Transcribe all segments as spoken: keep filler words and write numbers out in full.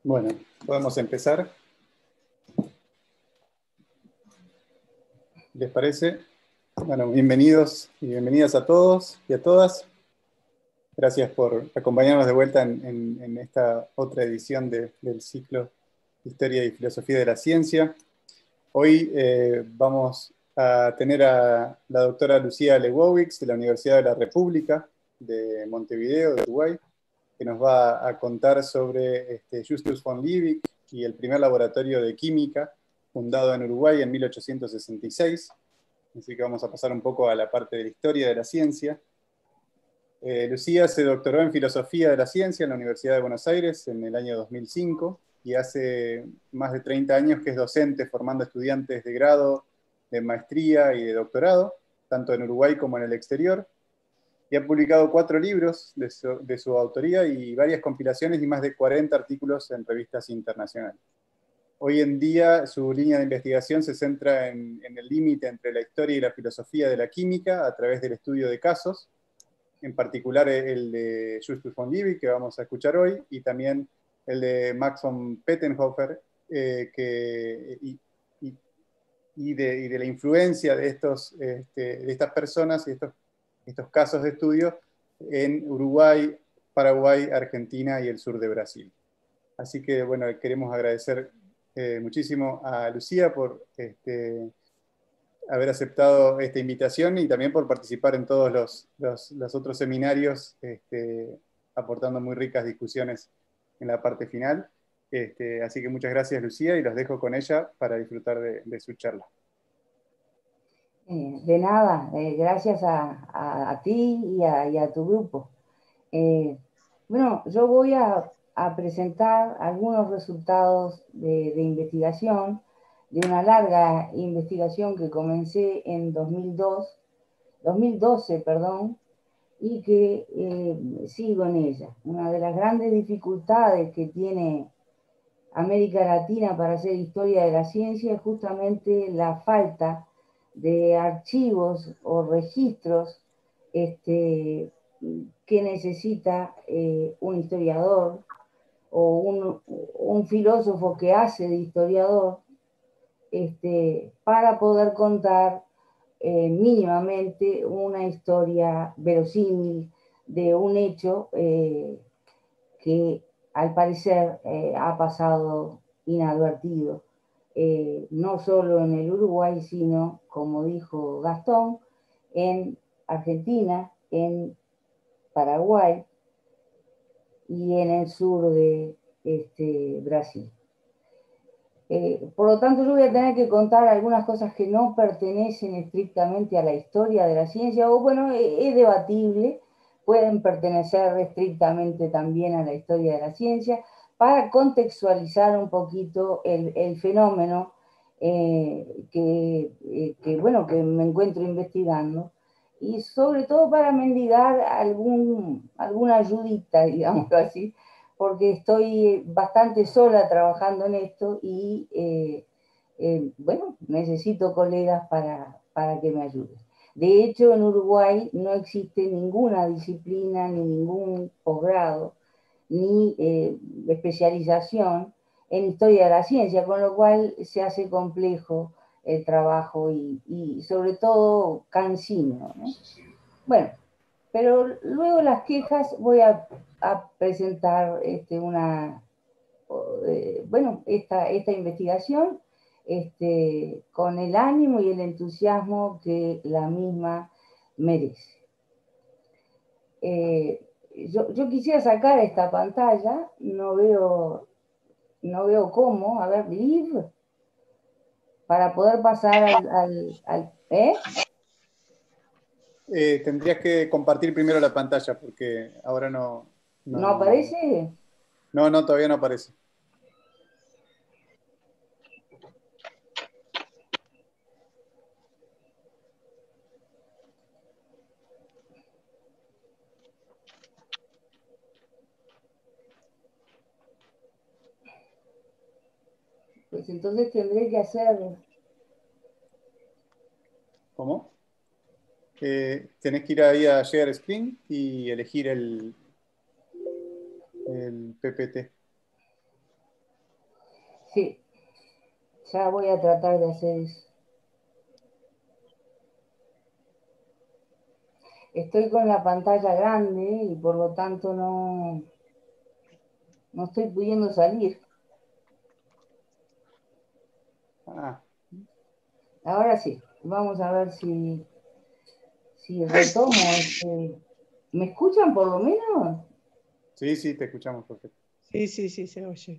Bueno, podemos empezar. ¿Les parece? Bueno, bienvenidos y bienvenidas a todos y a todas. Gracias por acompañarnos de vuelta en, en, en esta otra edición de, del ciclo Historia y Filosofía de la Ciencia. Hoy eh, vamos a tener a la doctora Lucía Lewowicz de la Universidad de la República de Montevideo, de Uruguay, que nos va a contar sobre este, Justus von Liebig y el primer laboratorio de química fundado en Uruguay en mil ochocientos sesenta y seis. Así que vamos a pasar un poco a la parte de la historia de la ciencia. Eh, Lucía se doctoró en Filosofía de la Ciencia en la Universidad de Buenos Aires en el año dos mil cinco y hace más de treinta años que es docente formando estudiantes de grado, de maestría y de doctorado, tanto en Uruguay como en el exterior. Y ha publicado cuatro libros de su, de su autoría y varias compilaciones y más de cuarenta artículos en revistas internacionales. Hoy en día su línea de investigación se centra en, en el límite entre la historia y la filosofía de la química a través del estudio de casos, en particular el de Justus von Liebig, que vamos a escuchar hoy, y también el de Max von Pettenhofer, eh, que, y, y, y, de, y de la influencia de, estos, este, de estas personas y estos, estos casos de estudio en Uruguay, Paraguay, Argentina y el sur de Brasil. Así que, bueno, queremos agradecer eh, muchísimo a Lucía por este, haber aceptado esta invitación y también por participar en todos los, los, los otros seminarios, este, aportando muy ricas discusiones en la parte final. Este, así que muchas gracias, Lucía, y los dejo con ella para disfrutar de, de su charla. Eh, de nada, eh, gracias a, a, a ti y a, y a tu grupo. Eh, bueno, yo voy a, a presentar algunos resultados de, de investigación, de una larga investigación que comencé en dos mil dos, dos mil doce, perdón, y que eh, sigo en ella. Una de las grandes dificultades que tiene América Latina para hacer historia de la ciencia es justamente la falta de archivos o registros este, que necesita eh, un historiador o un, un, filósofo que hace de historiador este, para poder contar eh, mínimamente una historia verosímil de un hecho eh, que al parecer eh, ha pasado inadvertido, eh, no solo en el Uruguay, sino, como dijo Gastón, en Argentina, en Paraguay y en el sur de este, Brasil. Eh, por lo tanto, yo voy a tener que contar algunas cosas que no pertenecen estrictamente a la historia de la ciencia, o bueno, es debatible, pueden pertenecer estrictamente también a la historia de la ciencia, para contextualizar un poquito el, el fenómeno eh, que, eh, que, bueno, que me encuentro investigando, y sobre todo para mendigar algún, alguna ayudita, digámoslo así, porque estoy bastante sola trabajando en esto y, eh, eh, bueno, necesito colegas para, para que me ayuden. De hecho, en Uruguay no existe ninguna disciplina, ni ningún posgrado, ni eh, especialización en historia de la ciencia, con lo cual se hace complejo el trabajo y, y sobre todo cansino, ¿no? Bueno, pero luego las quejas voy a, a presentar este, una, eh, bueno, esta, esta investigación este, con el ánimo y el entusiasmo que la misma merece. Eh, yo, yo quisiera sacar esta pantalla, no veo, no veo cómo, a ver, leave, para poder pasar al, al, al ¿eh? Eh, tendrías que compartir primero la pantalla porque ahora no... ¿No No, aparece? no, no todavía no aparece. Pues entonces tendré que hacer... ¿Cómo? Eh, tenés que ir ahí a Share Screen y elegir el, el P P T. Sí, ya voy a tratar de hacer eso. Estoy con la pantalla grande y por lo tanto no, no estoy pudiendo salir. Ah, Ahora sí, vamos a ver si, si retomo este. ¿Me escuchan por lo menos? sí, sí, te escuchamos perfecto. Sí, sí, sí, se oye.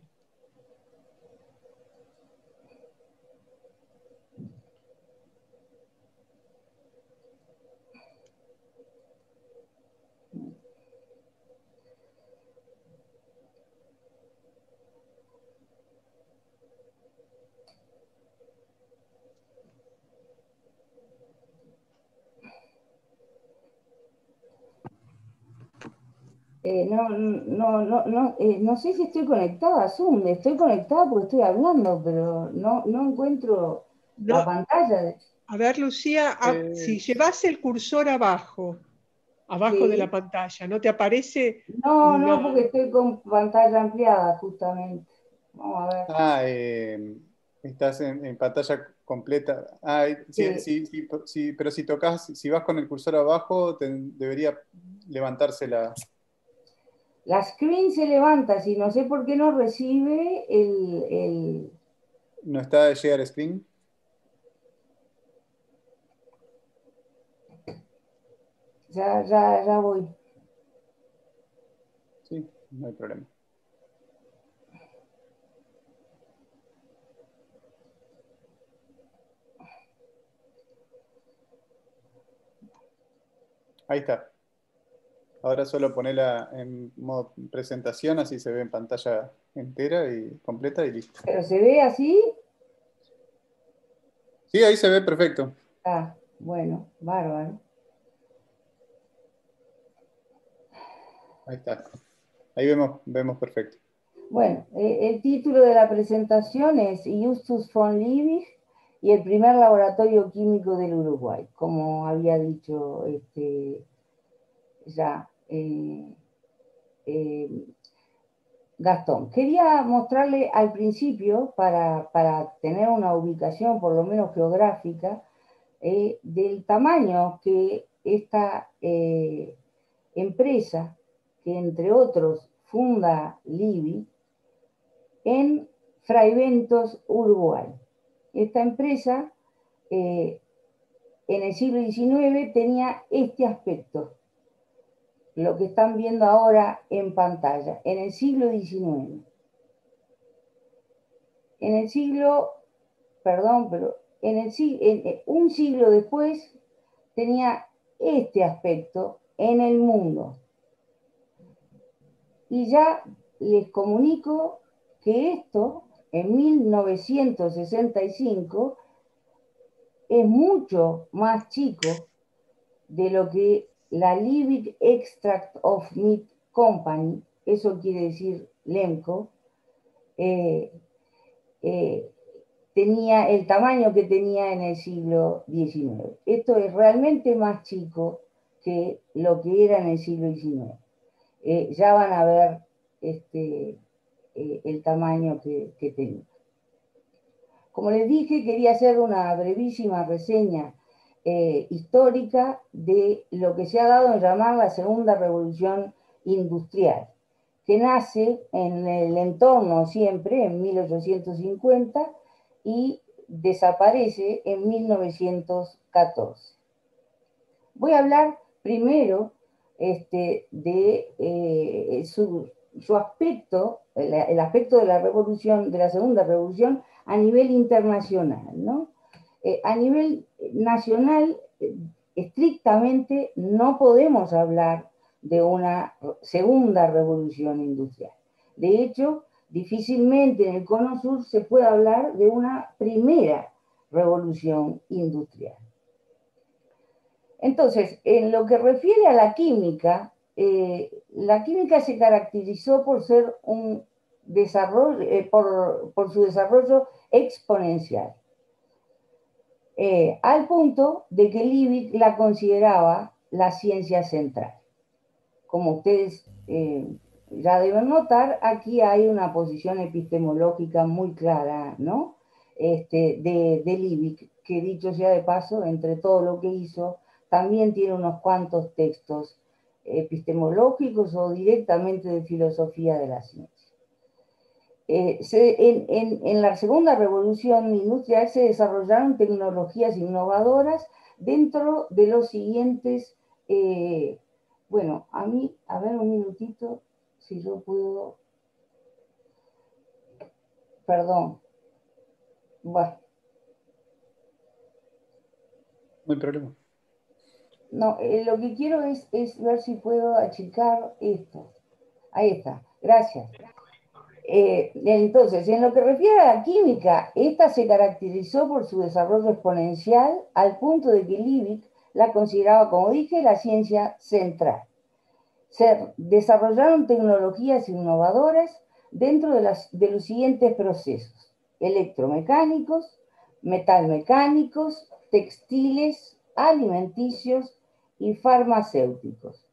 Eh, no, no, no, no, eh, no sé si estoy conectada a Zoom, estoy conectada porque estoy hablando, pero no, no encuentro la No, pantalla. De- a ver, Lucía, a- Eh, si llevas el cursor abajo, abajo de la sí. pantalla, ¿no te aparece No, no, una... porque estoy con pantalla ampliada justamente. Vamos a ver. ah, eh, estás en, en pantalla completa. Ah, sí, Sí, sí, sí, sí, pero si tocas, si vas con el cursor abajo, te- debería levantarse la... la screen se levanta, si no sé por qué no recibe el, el- ¿No está de share screen? ya, ya, ya voy. Sí, no hay problema. Ahí está. Ahora solo ponela en modo presentación, así se ve en pantalla entera y completa y listo. Pero se ve así. Sí, ahí se ve perfecto. Ah, bueno, bárbaro. Ahí está. Ahí vemos, vemos perfecto. Bueno, eh, el título de la presentación es Justus von Liebig y el primer laboratorio químico del Uruguay, como había dicho este, ya eh, eh, Gastón. Quería mostrarle al principio, para, para, tener una ubicación por lo menos geográfica, eh, del tamaño que esta eh, empresa, que entre otros funda Liebig, en Fraiventos, Uruguay. Esta empresa eh, en el siglo diecinueve tenía este aspecto, lo que están viendo ahora en pantalla, en el siglo diecinueve. En el siglo, perdón, pero en, el, en un siglo después tenía este aspecto en el mundo. Y ya les comunico que esto, en mil novecientos sesenta y cinco, es mucho más chico de lo que la Liebig Extract of Meat Company, eso quiere decir Lemco, eh, eh, tenía el tamaño que tenía en el siglo diecinueve. Esto es realmente más chico que lo que era en el siglo diecinueve. Eh, ya van a ver este, eh, el tamaño que, que tenía. Como les dije, quería hacer una brevísima reseña eh, histórica de lo que se ha dado en llamar la segunda revolución industrial, que nace en el entorno siempre, en mil ochocientos cincuenta, y desaparece en mil novecientos catorce. Voy a hablar primero este, de eh, su, su, aspecto, el, el, aspecto de la revolución, de la segunda revolución a nivel internacional, ¿no? Eh, a nivel nacional, eh, estrictamente no podemos hablar de una segunda revolución industrial. De hecho, difícilmente en el Cono Sur se puede hablar de una primera revolución industrial. Entonces, en lo que refiere a la química, eh, la química se caracterizó por ser un desarrollo, eh, por, por, su desarrollo exponencial, eh, al punto de que Liebig la consideraba la ciencia central. Como ustedes eh, ya deben notar, aquí hay una posición epistemológica muy clara, ¿no? Este, de, de Liebig, que dicho sea de paso, entre todo lo que hizo, también tiene unos cuantos textos epistemológicos o directamente de filosofía de la ciencia. Eh, se, en, en, en la segunda revolución industrial se desarrollaron tecnologías innovadoras dentro de los siguientes, eh, bueno, a mí, a ver un minutito, si yo puedo, perdón, bueno. No hay problema. No, eh, lo que quiero es, es ver si puedo achicar esto. Ahí está, gracias. Eh, entonces, en lo que refiere a la química, esta se caracterizó por su desarrollo exponencial al punto de que Liebig la consideraba, como dije, la ciencia central. Se desarrollaron tecnologías innovadoras dentro de, las, de los siguientes procesos: electromecánicos, metalmecánicos, textiles, alimenticios y farmacéuticos.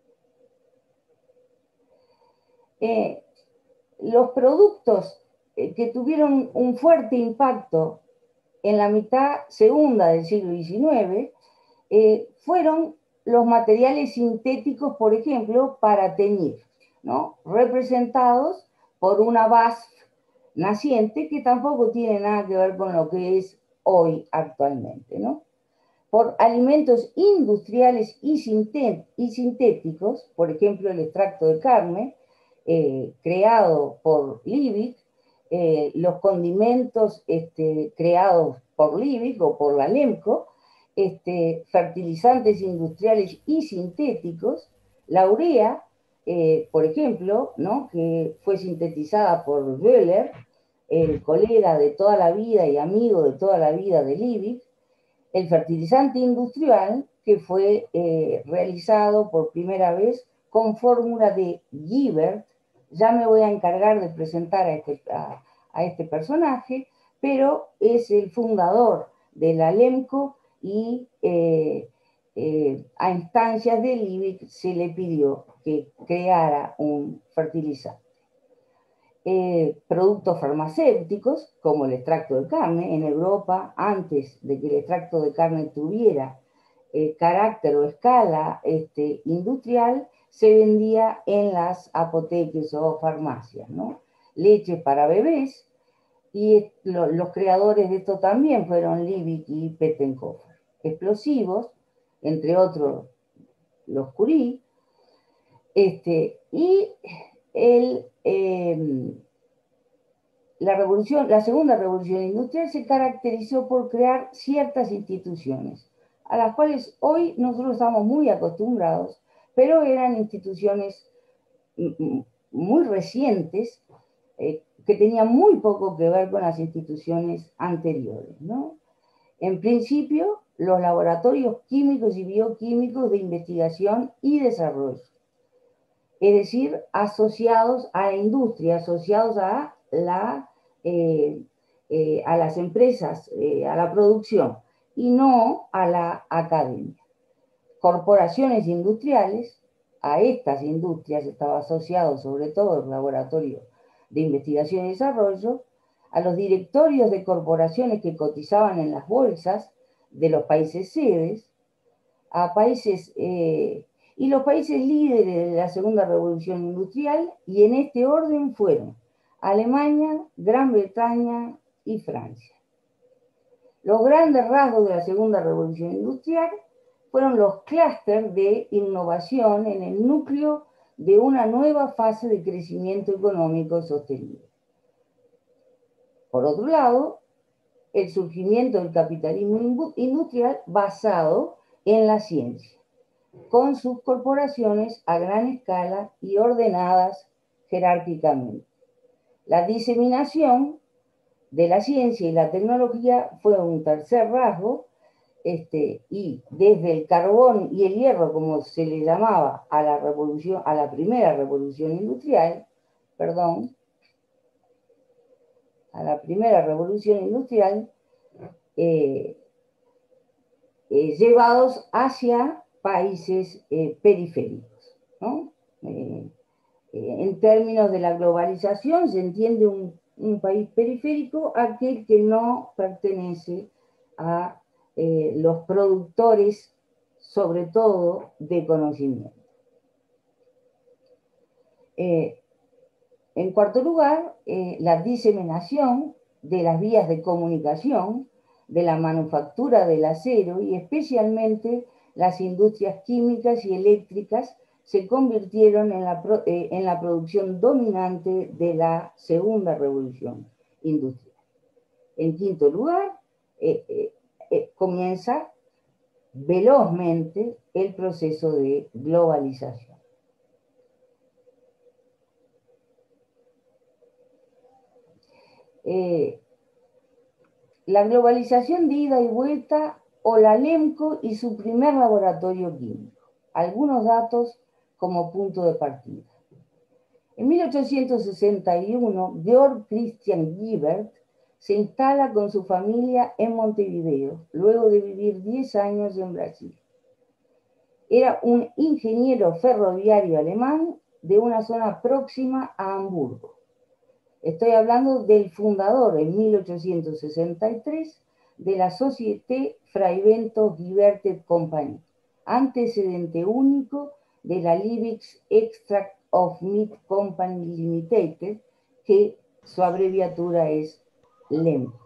Eh, los productos que tuvieron un fuerte impacto en la mitad segunda del siglo diecinueve eh, fueron los materiales sintéticos, por ejemplo, para teñir, ¿no? Representados por una B A S F naciente que tampoco tiene nada que ver con lo que es hoy actualmente, ¿no? Por alimentos industriales y, y sintéticos, por ejemplo, el extracto de carne, eh, creado por Liebig, eh, los condimentos este, creados por Liebig o por la Lemco, este, fertilizantes industriales y sintéticos, la urea, eh, por ejemplo, ¿no? que fue sintetizada por Wöhler, el colega de toda la vida y amigo de toda la vida de Liebig, el fertilizante industrial, que fue eh, realizado por primera vez con fórmula de Giebert. Ya me voy a encargar de presentar a este, a, a este personaje, pero es el fundador de la Lemco y eh, eh, a instancias de Liebig se le pidió que creara un fertilizante. Eh, productos farmacéuticos, como el extracto de carne, en Europa, antes de que el extracto de carne tuviera eh, carácter o escala este, industrial, se vendía en las apoteques o farmacias, ¿no? Leche para bebés, y lo, los creadores de esto también fueron Liebig y Pettenkofer. Explosivos, entre otros los Curie, este, y el... Eh, La, revolución, la segunda revolución industrial se caracterizó por crear ciertas instituciones, a las cuales hoy nosotros estamos muy acostumbrados, pero eran instituciones muy recientes, eh, que tenían muy poco que ver con las instituciones anteriores, ¿no? En principio, los laboratorios químicos y bioquímicos de investigación y desarrollo, es decir, asociados a la industria, asociados a la Eh, eh, a las empresas, eh, a la producción, y no a la academia. Corporaciones industriales, a estas industrias estaba asociado sobre todo el laboratorio de investigación y desarrollo, a los directorios de corporaciones que cotizaban en las bolsas de los países sedes, a países, eh, y los países líderes de la segunda revolución industrial, y en este orden fueron Alemania, Gran Bretaña y Francia. Los grandes rasgos de la segunda revolución industrial fueron los clústeres de innovación en el núcleo de una nueva fase de crecimiento económico sostenible. Por otro lado, el surgimiento del capitalismo industrial basado en la ciencia, con sus corporaciones a gran escala y ordenadas jerárquicamente. La diseminación de la ciencia y la tecnología fue un tercer rasgo, este, y desde el carbón y el hierro, como se le llamaba a la revolución, a la primera revolución industrial, perdón, a la primera revolución industrial, eh, eh, llevados hacia países eh, periféricos, ¿no? Eh, En términos de la globalización, se entiende un, un país periférico aquel que no pertenece a eh, los productores, sobre todo, de conocimiento. Eh, en cuarto lugar, eh, la diseminación de las vías de comunicación, de la manufactura del acero y especialmente las industrias químicas y eléctricas se convirtieron en la, eh, en la producción dominante de la segunda revolución industrial. En quinto lugar, eh, eh, eh, comienza velozmente el proceso de globalización. Eh, la globalización de ida y vuelta o la LEMCO y su primer laboratorio químico. Algunos datos como punto de partida. En mil ochocientos sesenta y uno, Georg Christian Guibert se instala con su familia en Montevideo, luego de vivir diez años en Brasil. Era un ingeniero ferroviario alemán de una zona próxima a Hamburgo. Estoy hablando del fundador en mil ochocientos sesenta y tres de la Société Frei-Bentos Guibert Company, antecedente único de la Liebig Extract of Meat Company Limited, que su abreviatura es LEMCO.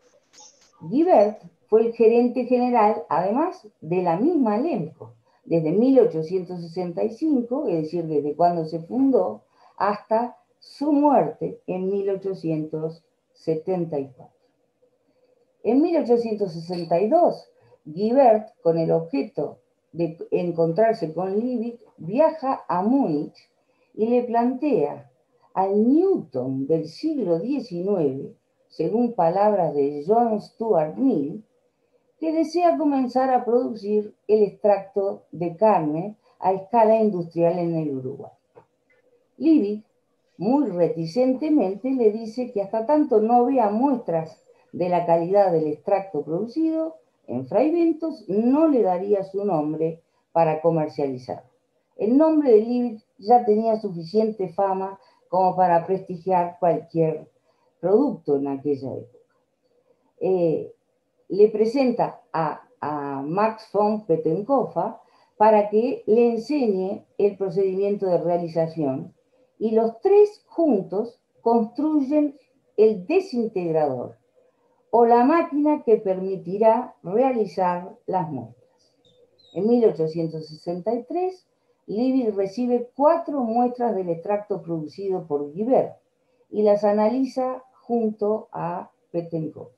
Guibert fue el gerente general, además, de la misma LEMCO, desde mil ochocientos sesenta y cinco, es decir, desde cuando se fundó, hasta su muerte en mil ochocientos setenta y cuatro. En mil ochocientos sesenta y dos, Guibert, con el objeto de encontrarse con Liebig, viaja a Múnich y le plantea al Newton del siglo diecinueve, según palabras de John Stuart Mill, que desea comenzar a producir el extracto de carne a escala industrial en el Uruguay. Liebig, muy reticentemente, le dice que hasta tanto no vea muestras de la calidad del extracto producido en Frei-Bentos, no le daría su nombre para comercializar. El nombre de Liebig ya tenía suficiente fama como para prestigiar cualquier producto en aquella época. Eh, le presenta a, a Max von Pettenkofer para que le enseñe el procedimiento de realización y los tres juntos construyen el desintegrador o la máquina que permitirá realizar las muestras. En mil ochocientos sesenta y tres, Liebig recibe cuatro muestras del extracto producido por Guibert y las analiza junto a Pettenkofer.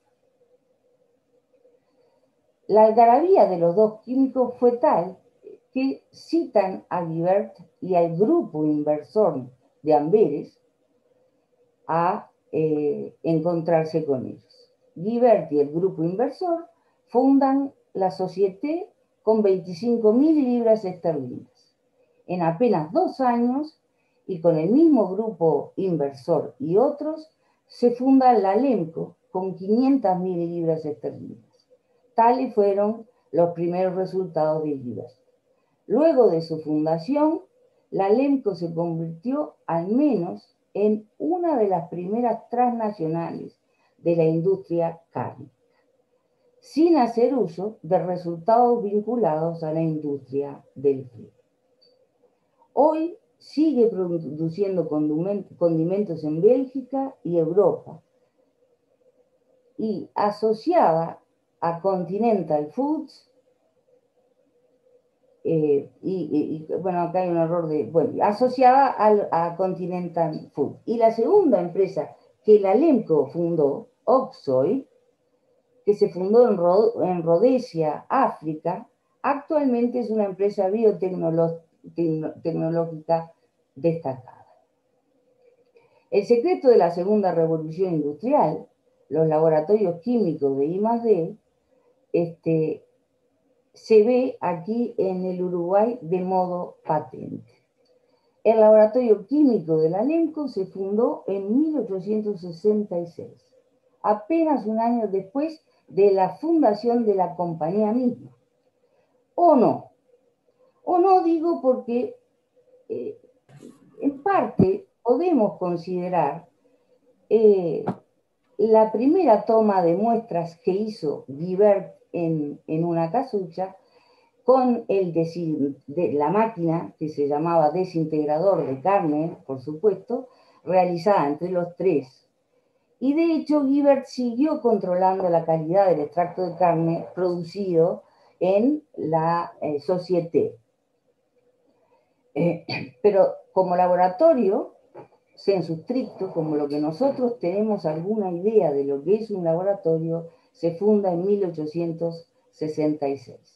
La algarabía de los dos químicos fue tal que citan a Guibert y al grupo inversor de Amberes a eh, encontrarse con ellos. Guibert y el grupo inversor fundan la Société con veinticinco mil libras esterlinas. En apenas dos años, y con el mismo grupo inversor y otros, se funda la LEMCO con quinientas mil libras esterlinas. Tales fueron los primeros resultados de Guibert. Luego de su fundación, la LEMCO se convirtió al menos en una de las primeras transnacionales de la industria cárnica, sin hacer uso de resultados vinculados a la industria del frío. Hoy sigue produciendo condimentos en Bélgica y Europa, y asociada a Continental Foods, eh, y, y, bueno, acá hay un error de, bueno, asociada al, a Continental Foods. Y la segunda empresa que la LEMCO fundó, Oxoy, que se fundó en, Ro, en Rhodesia, África, actualmente es una empresa biotecnológica destacada. El secreto de la segunda revolución industrial, los laboratorios químicos de I más D, este, se ve aquí en el Uruguay de modo patente. El laboratorio químico de la LEMCO se fundó en mil ochocientos sesenta y seis, apenas un año después de la fundación de la compañía misma. ¿O no? O no digo porque eh, en parte podemos considerar eh, la primera toma de muestras que hizo Guibert en, en una casucha con el de la máquina que se llamaba desintegrador de carne, por supuesto, realizada entre los tres. Y de hecho Guibert siguió controlando la calidad del extracto de carne producido en la eh, Société. Eh, pero como laboratorio, sensu stricto, como lo que nosotros tenemos alguna idea de lo que es un laboratorio, se funda en mil ochocientos sesenta y seis.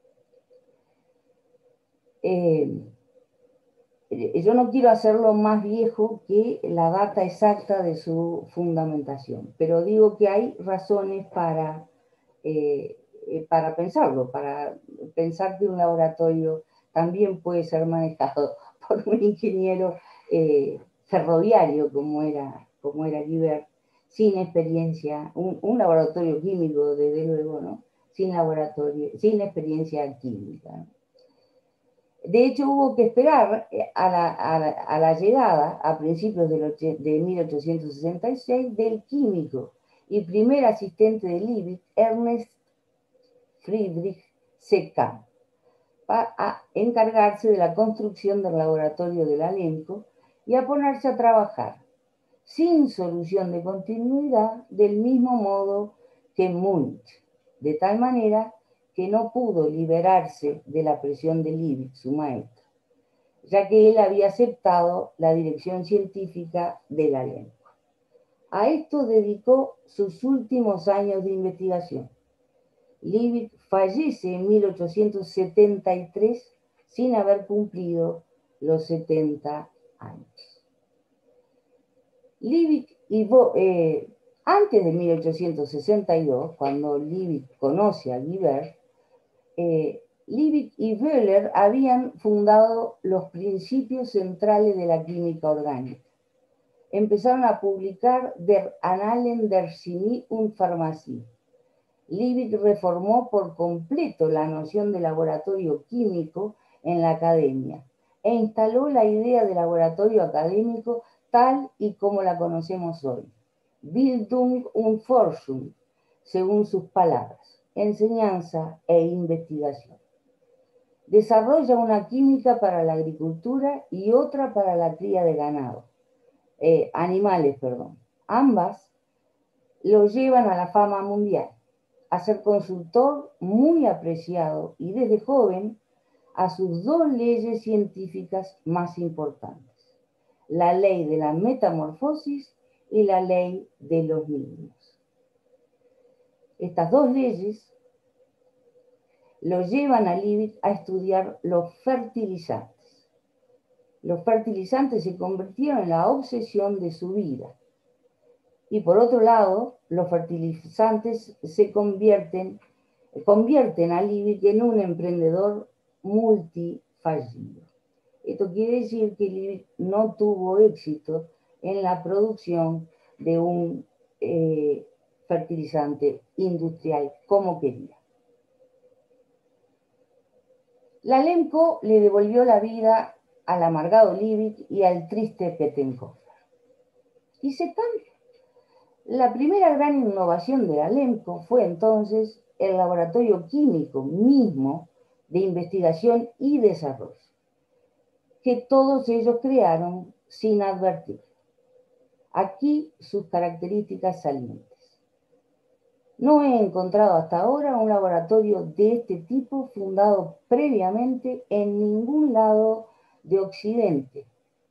Eh, yo no quiero hacerlo más viejo que la data exacta de su fundamentación, pero digo que hay razones para, eh, para pensarlo, para pensar que un laboratorio también puede ser manejado por un ingeniero eh, ferroviario como era, como era Guibert, sin experiencia, un, un laboratorio químico, desde luego, ¿no? Sin laboratorio, sin experiencia química, ¿no? De hecho, hubo que esperar a la, a la, a la llegada, a principios del, de mil ochocientos sesenta y seis, del químico y primer asistente de Liebig, Ernest Friedrich Seekamp, a encargarse de la construcción del laboratorio del Alemco y a ponerse a trabajar, sin solución de continuidad, del mismo modo que en Múnich, de tal manera que no pudo liberarse de la presión de Liebig, su maestro, ya que él había aceptado la dirección científica del Alemco. A esto dedicó sus últimos años de investigación. Liebig fallece en mil ochocientos setenta y tres sin haber cumplido los setenta años. Liebig y eh, antes de mil ochocientos sesenta y dos, cuando Liebig conoce a Guibert, eh, Liebig y Wöhler habían fundado los principios centrales de la química orgánica. Empezaron a publicar Der Annalen der Chemie und Pharmacie. Liebig reformó por completo la noción de laboratorio químico en la academia e instaló la idea de laboratorio académico tal y como la conocemos hoy. Bildung und Forschung, según sus palabras, enseñanza e investigación. Desarrolla una química para la agricultura y otra para la cría de ganado, eh, animales, perdón. Ambas lo llevan a la fama mundial, a ser consultor muy apreciado y desde joven a sus dos leyes científicas más importantes, la ley de la metamorfosis y la ley de los niños. Estas dos leyes lo llevan a Liebig a estudiar los fertilizantes. Los fertilizantes se convirtieron en la obsesión de su vida. Y por otro lado, los fertilizantes se convierten, convierten a Liebig en un emprendedor multifallido. Esto quiere decir que Liebig no tuvo éxito en la producción de un eh, fertilizante industrial como quería. La Alemco le devolvió la vida al amargado Liebig y al triste Pettenkofer. Y se cambia. La primera gran innovación de la Alemco fue entonces el laboratorio químico mismo de investigación y desarrollo, que todos ellos crearon sin advertir. Aquí sus características salientes. No he encontrado hasta ahora un laboratorio de este tipo fundado previamente en ningún lado de Occidente.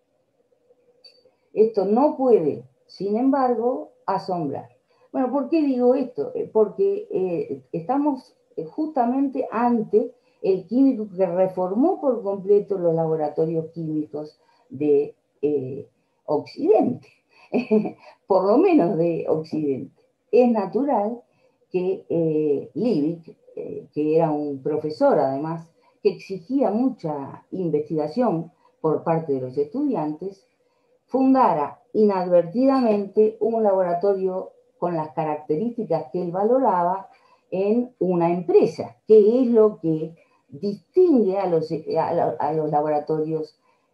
Esto no puede, sin embargo, asombrar. Bueno, ¿por qué digo esto? Porque eh, estamos justamente ante el químico que reformó por completo los laboratorios químicos de eh, Occidente, por lo menos de Occidente. Es natural que eh, Liebig, eh, que era un profesor además, que exigía mucha investigación por parte de los estudiantes, fundara inadvertidamente un laboratorio con las características que él valoraba en una empresa, que es lo que distingue a los, a, a los laboratorios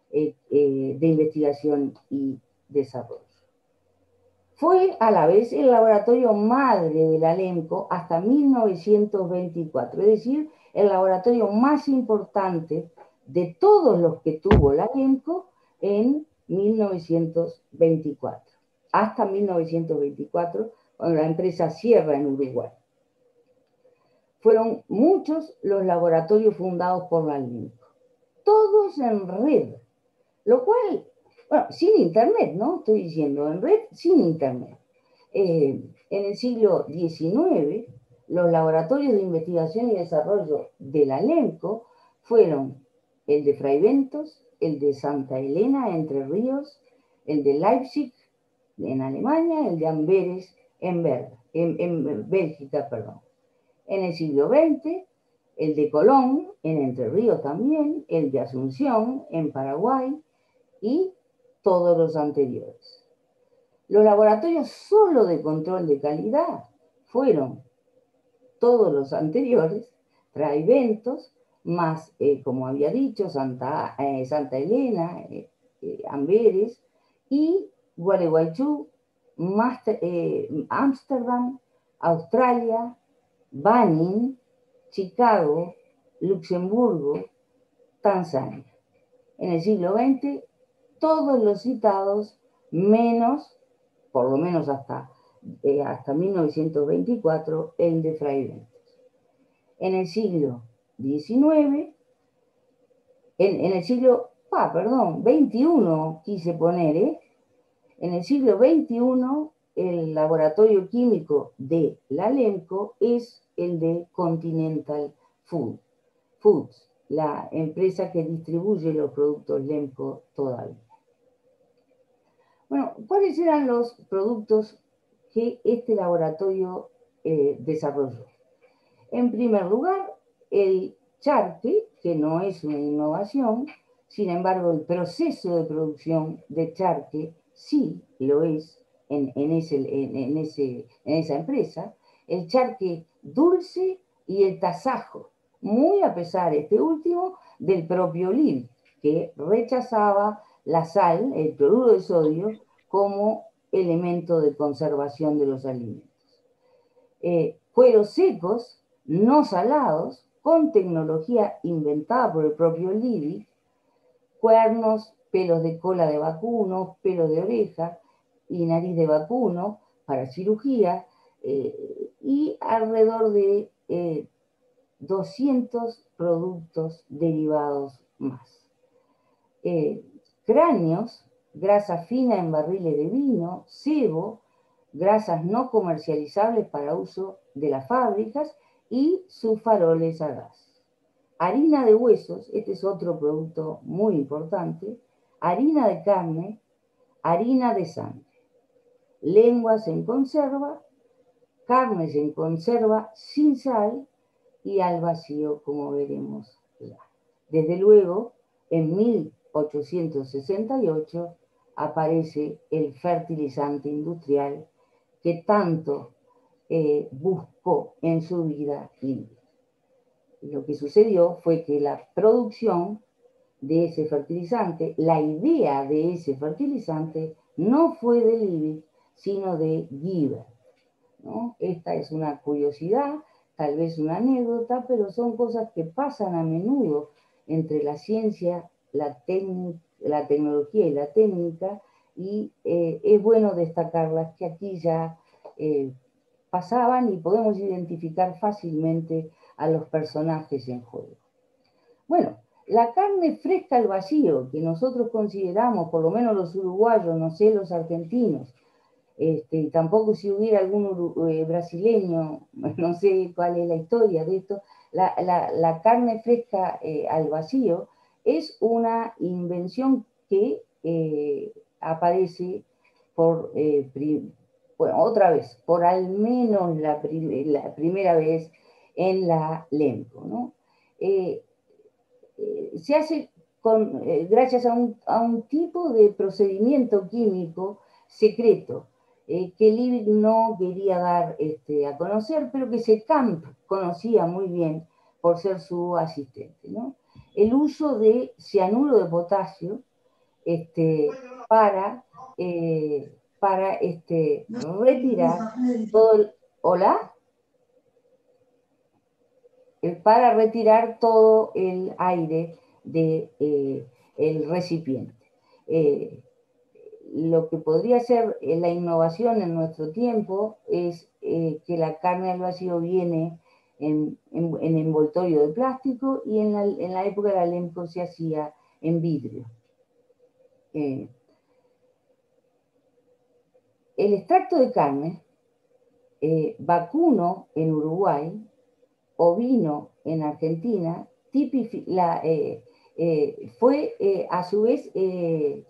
eh, eh, de investigación y desarrollo. Fue a la vez el laboratorio madre de la LEMCO hasta mil novecientos veinticuatro, es decir, el laboratorio más importante de todos los que tuvo la LEMCO en mil novecientos veinticuatro, hasta mil novecientos veinticuatro, cuando la empresa cierra en Uruguay. Fueron muchos los laboratorios fundados por la LEMCO, todos en red, lo cual, bueno, sin internet, ¿no? Estoy diciendo, en red, sin internet. Eh, en el siglo diecinueve, los laboratorios de investigación y desarrollo de la LEMCO fueron el de Fraiventos, el de Santa Elena, Entre Ríos, el de Leipzig, en Alemania, el de Amberes, en, Berga, en, en Bélgica, perdón. En el siglo veinte, el de Colón, en Entre Ríos también, el de Asunción, en Paraguay, y todos los anteriores. Los laboratorios solo de control de calidad fueron todos los anteriores, Fraiventos, más, eh, como había dicho, Santa, eh, Santa Elena, eh, eh, Amberes, y Gualeguaychú, Ámsterdam, eh, Australia, Benín, Chicago, Luxemburgo, Tanzania. En el siglo veinte, todos los citados, menos, por lo menos hasta, eh, hasta mil novecientos veinticuatro, el de Fraiventos. En el siglo diecinueve, en, en el siglo, ah, perdón, veintiuno quise poner, ¿eh? En el siglo veintiuno, el laboratorio químico de la LEMCO es el de Continental Food, Foods, la empresa que distribuye los productos LEMCO todavía. Bueno, ¿cuáles eran los productos que este laboratorio eh, desarrolló? En primer lugar, el charque, que no es una innovación, sin embargo, el proceso de producción de charque sí lo es en, en, ese, en, en, ese, en esa empresa, el charque dulce y el tasajo, muy a pesar, este último, del propio Liebig, que rechazaba la sal, el cloruro de sodio, como elemento de conservación de los alimentos. Eh, cueros secos, no salados, con tecnología inventada por el propio Liebig, cuernos, pelos de cola de vacuno, pelos de oreja y nariz de vacuno para cirugía, eh, y alrededor de eh, doscientos productos derivados más. Eh, cráneos, grasa fina en barriles de vino, cebo, grasas no comercializables para uso de las fábricas y sus faroles a gas. Harina de huesos, este es otro producto muy importante, harina de carne, harina de sangre, lenguas en conserva, carnes en conserva sin sal y al vacío, como veremos ya. Desde luego, en mil ochocientos sesenta y ocho aparece el fertilizante industrial que tanto eh, buscó en su vida Liebig. Lo que sucedió fue que la producción de ese fertilizante, la idea de ese fertilizante, no fue de Liebig, sino de Giebert, ¿no? Esta es una curiosidad, tal vez una anécdota, pero son cosas que pasan a menudo entre la ciencia, la, la tecnología y la técnica, y eh, es bueno destacarlas que aquí ya eh, pasaban y podemos identificar fácilmente a los personajes en juego. Bueno, la carne fresca al vacío, que nosotros consideramos, por lo menos los uruguayos, no sé, los argentinos, este, tampoco si hubiera algún eh, brasileño, no sé cuál es la historia de esto, la, la, la carne fresca eh, al vacío es una invención que eh, aparece por, eh, pri, bueno, otra vez, por al menos la, prim la primera vez en la LEMCO, ¿no? Eh, eh, se hace con, eh, gracias a un, a un tipo de procedimiento químico secreto, eh, que Liebig no quería dar este, a conocer, pero que Seccamp conocía muy bien por ser su asistente, ¿no? El uso de cianuro de potasio este, para, eh, para este, retirar todo el... ¿Hola? Para retirar todo el aire del de, eh, recipiente. Eh, lo que podría ser la innovación en nuestro tiempo es eh, que la carne al vacío viene en, en, en envoltorio de plástico, y en la, en la época del Alemco se hacía en vidrio. Eh, el extracto de carne, eh, vacuno en Uruguay, ovino en Argentina, la, eh, eh, fue eh, a su vez eh,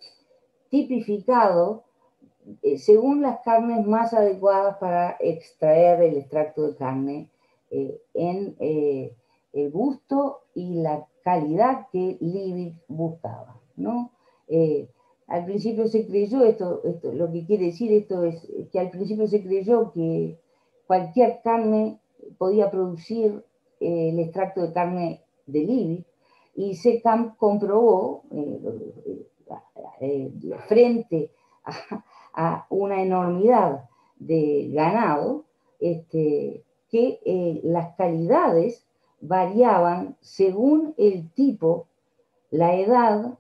tipificado eh, según las carnes más adecuadas para extraer el extracto de carne eh, en eh, el gusto y la calidad que Liebig buscaba, ¿no? Eh, al principio se creyó, esto, esto, lo que quiere decir esto es que al principio se creyó que cualquier carne podía producir eh, el extracto de carne de Liebig, y se comprobó eh, eh, frente a, a una enormidad de ganado, este, que eh, las calidades variaban según el tipo, la edad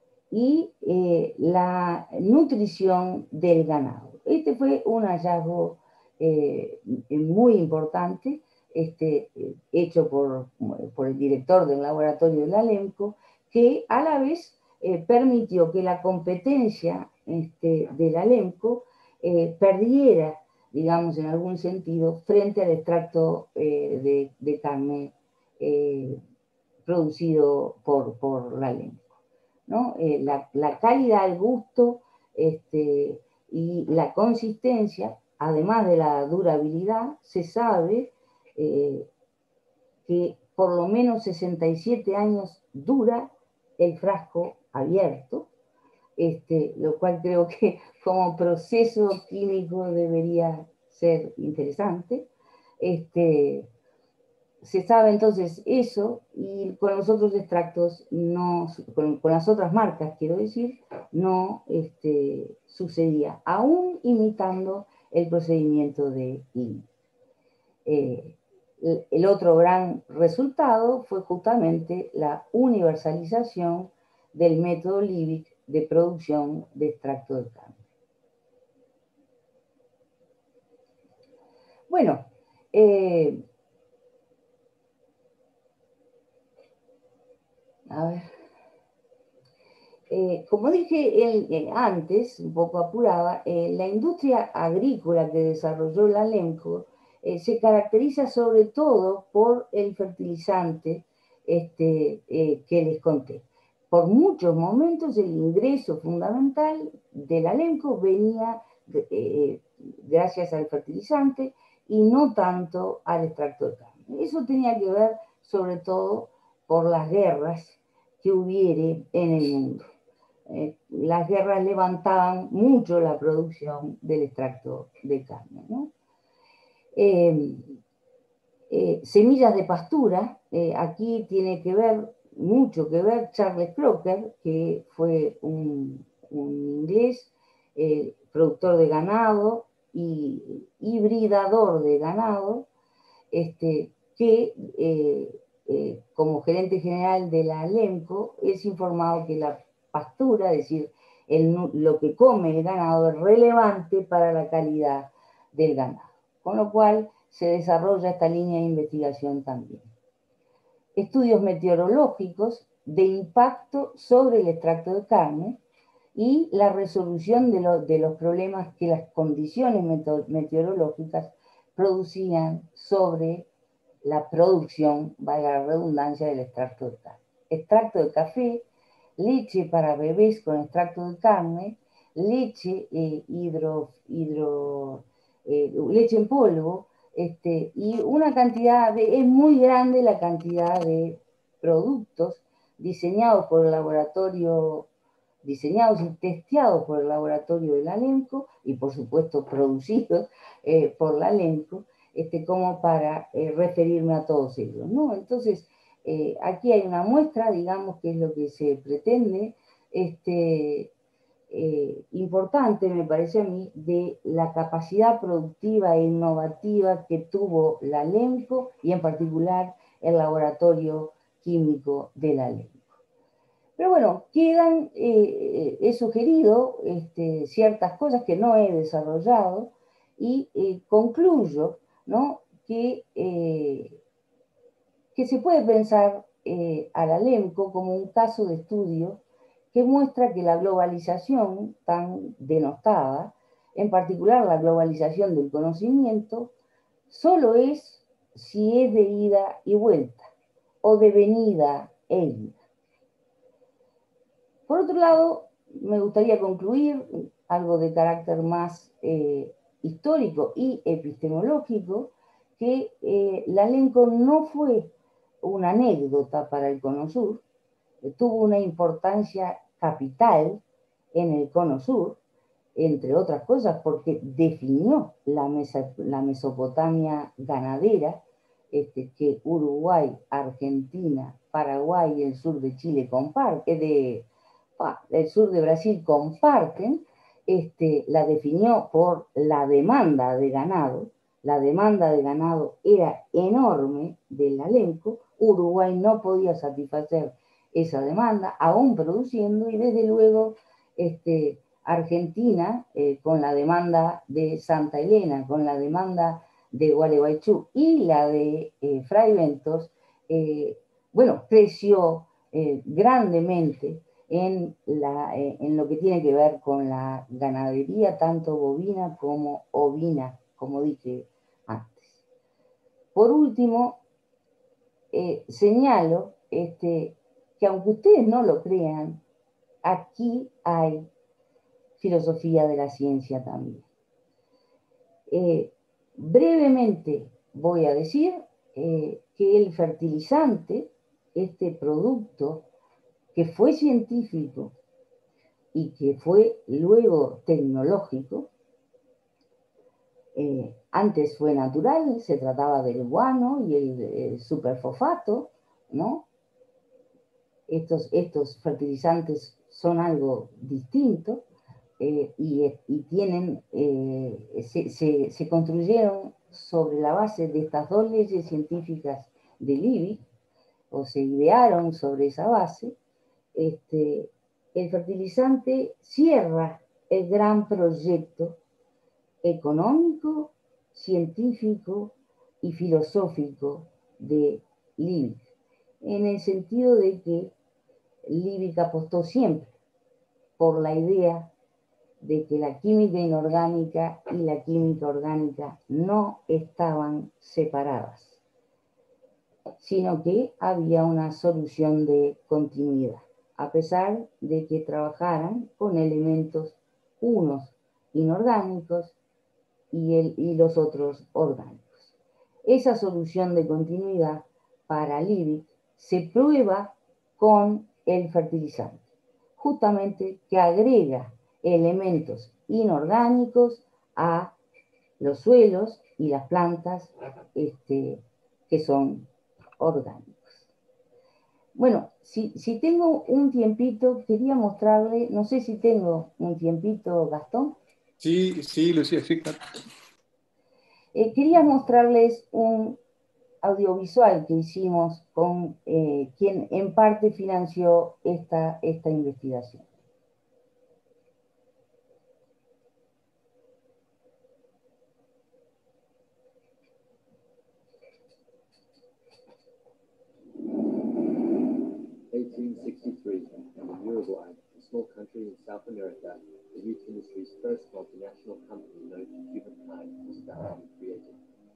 y eh, la nutrición del ganado. Este fue un hallazgo eh, muy importante, este, hecho por, por el director del laboratorio del Alemco, que a la vez eh, permitió que la competencia este, del Alemco eh, perdiera, digamos, en algún sentido, frente al extracto eh, de, de carne eh, producido por, por la Alemco, ¿no? Eh, la, la calidad, el gusto este, y la consistencia, además de la durabilidad, se sabe eh, que por lo menos sesenta y siete años dura el frasco abierto, este, lo cual creo que como proceso químico debería ser interesante. Este, se sabe entonces eso, y con los otros extractos, no, con, con las otras marcas, quiero decir, no este, sucedía, aún imitando el procedimiento de I N E. Eh, el otro gran resultado fue justamente la universalización del método Liebig de producción de extracto de carne. Bueno, eh, a ver, eh, como dije el, eh, antes, un poco apurada, eh, la industria agrícola que desarrolló el Alemco eh, se caracteriza sobre todo por el fertilizante este, eh, que les conté. Por muchos momentos el ingreso fundamental del Alemco venía eh, gracias al fertilizante y no tanto al extracto de carne. Eso tenía que ver sobre todo por las guerras que hubiere en el mundo. Eh, las guerras levantaban mucho la producción del extracto de carne, ¿no? Eh, eh, semillas de pastura, eh, aquí tiene que ver, mucho que ver Charles Crocker, que fue un, un inglés, eh, productor de ganado y hibridador de ganado, este, que eh, eh, como gerente general de la Alemco es informado que la pastura, es decir, el, lo que come el ganado, es relevante para la calidad del ganado, con lo cual se desarrolla esta línea de investigación también. Estudios meteorológicos de impacto sobre el extracto de carne y la resolución de, lo, de los problemas que las condiciones meteorológicas producían sobre la producción, valga la redundancia, del extracto de carne. Extracto de café, leche para bebés con extracto de carne, leche, eh, hidro, hidro, eh, leche en polvo, este, y una cantidad, de, es muy grande la cantidad de productos diseñados por el laboratorio, diseñados y testeados por el laboratorio del Alemco, y por supuesto producidos eh, por la Alemco, este, como para eh, referirme a todos ellos, ¿no? Entonces, eh, aquí hay una muestra, digamos, que es lo que se pretende este, eh, importante, me parece a mí, de la capacidad productiva e innovativa que tuvo la LEMCO y en particular el laboratorio químico de la LEMCO. Pero bueno, quedan, eh, he sugerido este, ciertas cosas que no he desarrollado y eh, concluyo, ¿no?, que, eh, que se puede pensar eh, a la LEMCO como un caso de estudio que muestra que la globalización tan denostada, en particular la globalización del conocimiento, solo es si es de ida y vuelta o de venida e ida. Por otro lado, me gustaría concluir algo de carácter más eh, histórico y epistemológico, que eh, la LEMCO no fue una anécdota para el Cono Sur, eh, tuvo una importancia capital en el Cono Sur, entre otras cosas porque definió la, Mesa, la Mesopotamia ganadera, este, que Uruguay, Argentina, Paraguay y el sur de Chile comparten, de, el sur de Brasil comparten, este, la definió por la demanda de ganado. La demanda de ganado era enorme de la LEMCO, Uruguay no podía satisfacer esa demanda, aún produciendo, y desde luego este, Argentina, eh, con la demanda de Santa Elena, con la demanda de Gualeguaychú y la de eh, Fraiventos, eh, bueno, creció eh, grandemente en, la, eh, en lo que tiene que ver con la ganadería, tanto bovina como ovina, como dije antes. Por último, eh, señalo este, que aunque ustedes no lo crean, aquí hay filosofía de la ciencia también. Eh, brevemente voy a decir eh, que el fertilizante, este producto que fue científico y que fue luego tecnológico, eh, antes fue natural, se trataba del guano y el, el superfosfato, ¿no? Estos, estos fertilizantes son algo distinto. Eh, y, y tienen, eh, se, se, se construyeron sobre la base de estas dos leyes científicas de Liebig, o se idearon sobre esa base. Este, el fertilizante cierra el gran proyecto económico, científico y filosófico de Liebig, en el sentido de que Liebig apostó siempre por la idea de que la química inorgánica y la química orgánica no estaban separadas, sino que había una solución de continuidad, a pesar de que trabajaran con elementos unos inorgánicos y, el, y los otros orgánicos. Esa solución de continuidad para Liebig se prueba con el fertilizante, justamente que agrega elementos inorgánicos a los suelos y las plantas este, que son orgánicos. Bueno, si, si tengo un tiempito, quería mostrarle, no sé si tengo un tiempito, Gastón. Sí, sí, Lucía, sí, claro. Eh, quería mostrarles un audiovisual que hicimos con eh, quien en parte financió esta, esta investigación. eighteen sixty-three, in Uruguay, a small country in South America, the youth industry's first multinational company known to humankind was about to be created.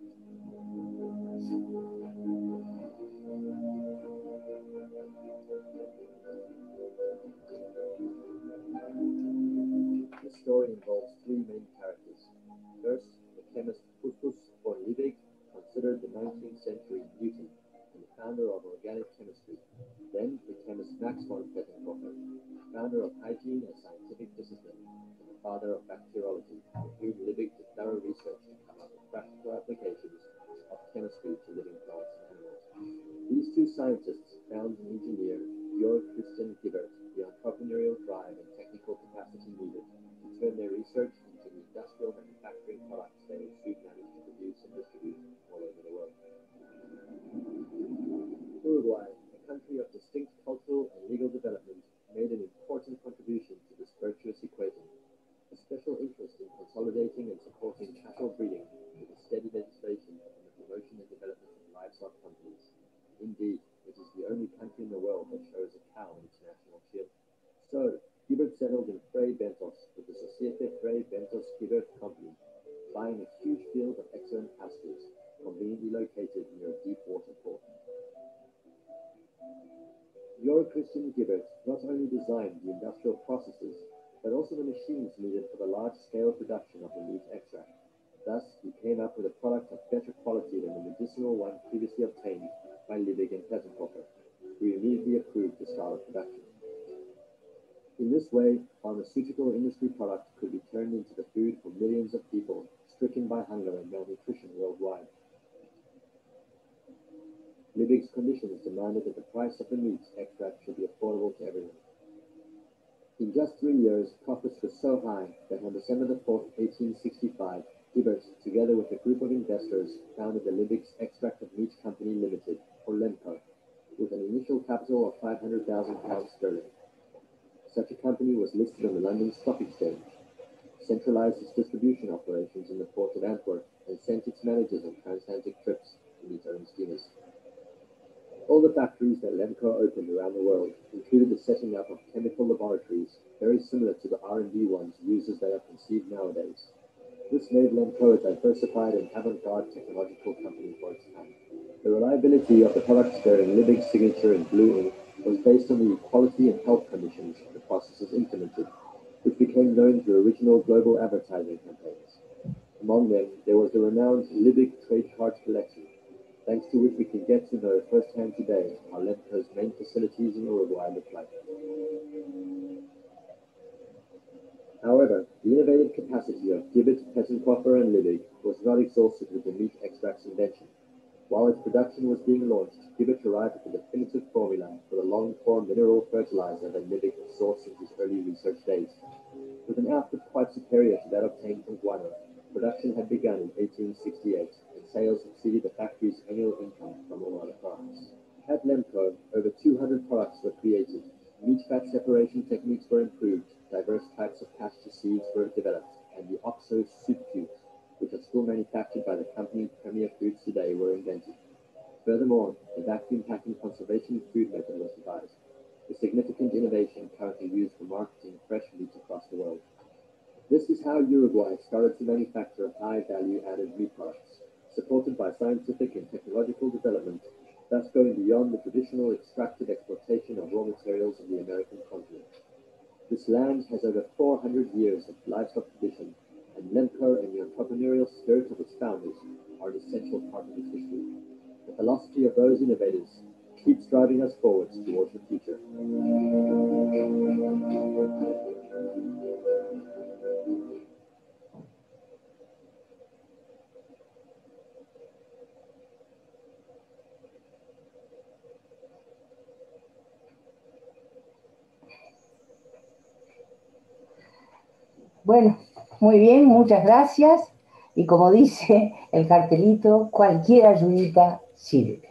The story involves three main characters. First, the chemist Justus von Liebig, considered the nineteenth century Newton and the founder of organic chemistry. Then the chemist Max von Pettenkofer, founder of hygiene as scientific discipline, and the father of bacteriology, with whom Liebig did thorough research to come up with practical applications of chemistry to living plants and animals. These two scientists found and engineered Georg Christian Hibbert, the entrepreneurial drive and technical capacity needed to turn their research into the industrial manufacturing products they will soon manage to produce and distribute all over the world. Uruguay, a country of distinct cultural and legal development, made an important contribution to this virtuous equation. A special interest in consolidating and supporting cattle breeding with a steady legislation on the promotion and development of livestock companies. Indeed, it is the only country in the world that shows a cow in its national shield. So, Gibert settled in Frei Bentos with the Societe Frei Bentos Gibert Company, buying a huge field of excellent pastures, conveniently located near a deep water port. Joris Christian Gibert not only designed the industrial processes, but also the machines needed for the large-scale production of the meat extract. Thus, he came up with a product of better quality than the medicinal one previously obtained by Liebig and Pettenkofer, who immediately approved the style of production. In this way, pharmaceutical industry products could be turned into the food for millions of people stricken by hunger and malnutrition worldwide. Liebig's conditions demanded that the price of the meat extract should be affordable to everyone. In just three years, profits were so high that on December the fourth, eighteen sixty-five, Gibert, together with a group of investors, founded the Liebig's Extract of Meat Company Limited, or Lemco, with an initial capital of five hundred thousand pounds sterling. Such a company was listed on the London Stock Exchange, centralized its distribution operations in the port of Antwerp, and sent its managers on transatlantic trips in its own steamers. All the factories that Lemco opened around the world included the setting up of chemical laboratories, very similar to the R and D ones used as they are conceived nowadays. This made Lemco a diversified and avant-garde technological company for its time. The reliability of the products bearing Liebig's signature in blue ink was based on the quality and health conditions of the processes implemented, which became known through original global advertising campaigns. Among them, there was the renowned Liebig trade card collection, thanks to which we can get to know firsthand today how Lemco's main facilities in Uruguay look like. However, the innovative capacity of Gibert, Pettenkofer, and Liebig was not exhausted with the meat extract's invention. While its production was being launched, Gibert arrived at the definitive formula for the long-form mineral fertilizer that Liebig had sought since his early research days. With an output quite superior to that obtained from guano, production had begun in eighteen sixty-eight, and sales exceeded the factory's annual income from all other products. At Lemco, over two hundred products were created, meat fat separation techniques were improved, diverse types of pasture seeds were developed, and the OXO soup cubes, which are still manufactured by the company Premier Foods today, were invented. Furthermore, the vacuum packing conservation food method was devised, a significant innovation currently used for marketing fresh meat across the world. This is how Uruguay started to manufacture high-value added meat products, supported by scientific and technological development, thus going beyond the traditional extractive exploitation of raw materials of the American continent. This land has over four hundred years of livestock tradition, and Lemco and the entrepreneurial spirit of its founders are an essential part of its history. The philosophy of those innovators keeps driving us forward towards the future. Bueno, muy bien, muchas gracias. Y como dice el cartelito, cualquier ayudita sirve.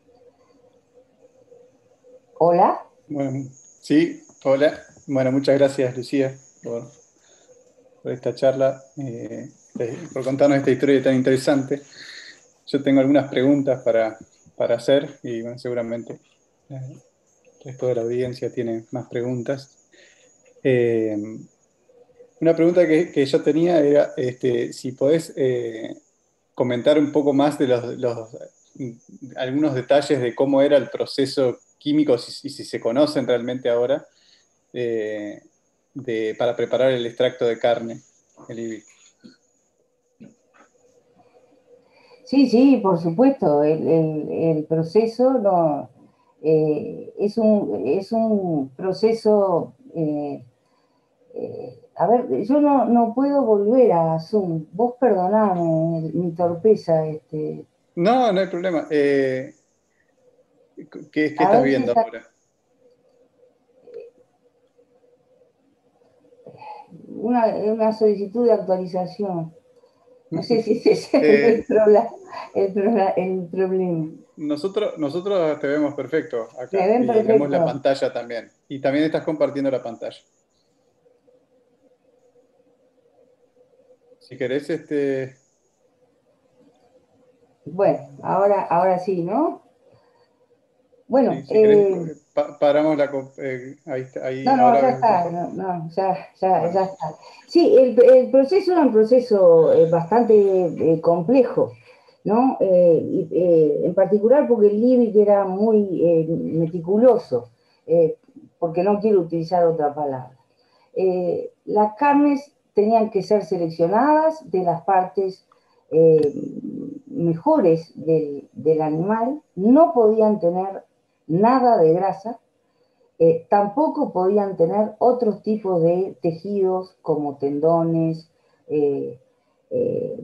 Hola. Bueno, sí, hola. Bueno, muchas gracias, Lucía, por, por esta charla, eh, por contarnos esta historia tan interesante. Yo tengo algunas preguntas para, para hacer y bueno, seguramente eh, el resto de la audiencia tiene más preguntas. Eh, una pregunta que, que yo tenía era este, si podés eh, comentar un poco más de los, los, algunos detalles de cómo era el proceso químico y si, si se conocen realmente ahora eh, de, para preparar el extracto de carne, el I B I. Sí, sí, por supuesto. El, el, el proceso no, eh, es, un, es un proceso... Eh, eh, a ver, yo no, no puedo volver a Zoom. Vos perdoname mi torpeza. Este. No, no hay problema. Eh, ¿qué, qué A estás ver si viendo está... ahora? una, una solicitud de actualización. No sé si ese es el, Eh, el, prola- el, prola- el problema. nosotros, nosotros te vemos perfecto Me acá ven y vemos la perfecto. pantalla también. Y también estás compartiendo la pantalla. Si querés, este... Bueno, ahora, ahora sí, ¿no? Bueno, Sí, si querés, eh, pa- paramos la... co- eh, ahí, está- ahí, no, no, ya ahora... está, no, no, ya, ya, Bueno, ya está. Sí, el, el proceso era un proceso eh, bastante eh, complejo, ¿no? Eh, y, eh, en particular porque el Liebig era muy eh, meticuloso, eh, porque no quiero utilizar otra palabra. Eh, las carnes tenían que ser seleccionadas de las partes eh, mejores del, del animal, no podían tener nada de grasa. Eh, tampoco podían tener otros tipos de tejidos como tendones, eh, eh,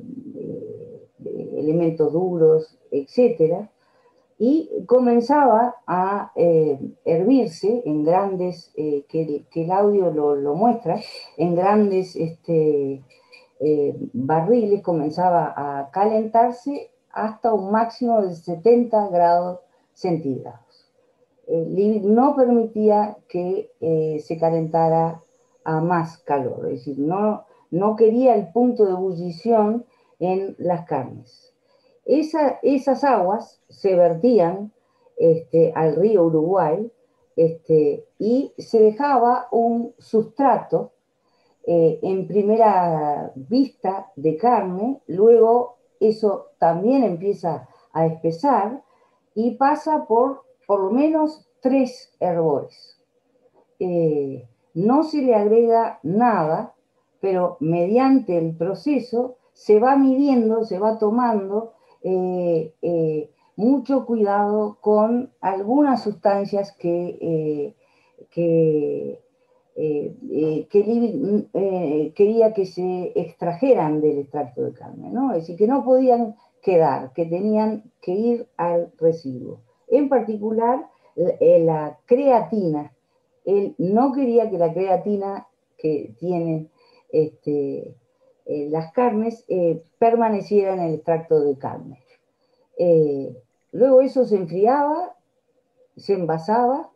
eh, elementos duros, etcétera. Y comenzaba a eh, hervirse en grandes, eh, que, que, el audio lo, lo, muestra, en grandes este, eh, barriles, comenzaba a calentarse hasta un máximo de setenta grados centígrados. El Liebig no permitía que eh, se calentara a más calor, es decir, no, no quería el punto de ebullición en las carnes. Esa, esas aguas se vertían este, al río Uruguay este, y se dejaba un sustrato eh, en primera vista de carne, luego eso también empieza a espesar y pasa por por lo menos tres hervores. Eh, no se le agrega nada, pero mediante el proceso se va midiendo, se va tomando eh, eh, mucho cuidado con algunas sustancias que, eh, que, eh, eh, que Liebig eh, quería que se extrajeran del extracto de carne, ¿no? Es decir, que no podían quedar, que tenían que ir al residuo. En particular, la, la creatina. Él no quería que la creatina que tienen este, eh, las carnes eh, permaneciera en el extracto de carne. Eh, luego eso se enfriaba, se envasaba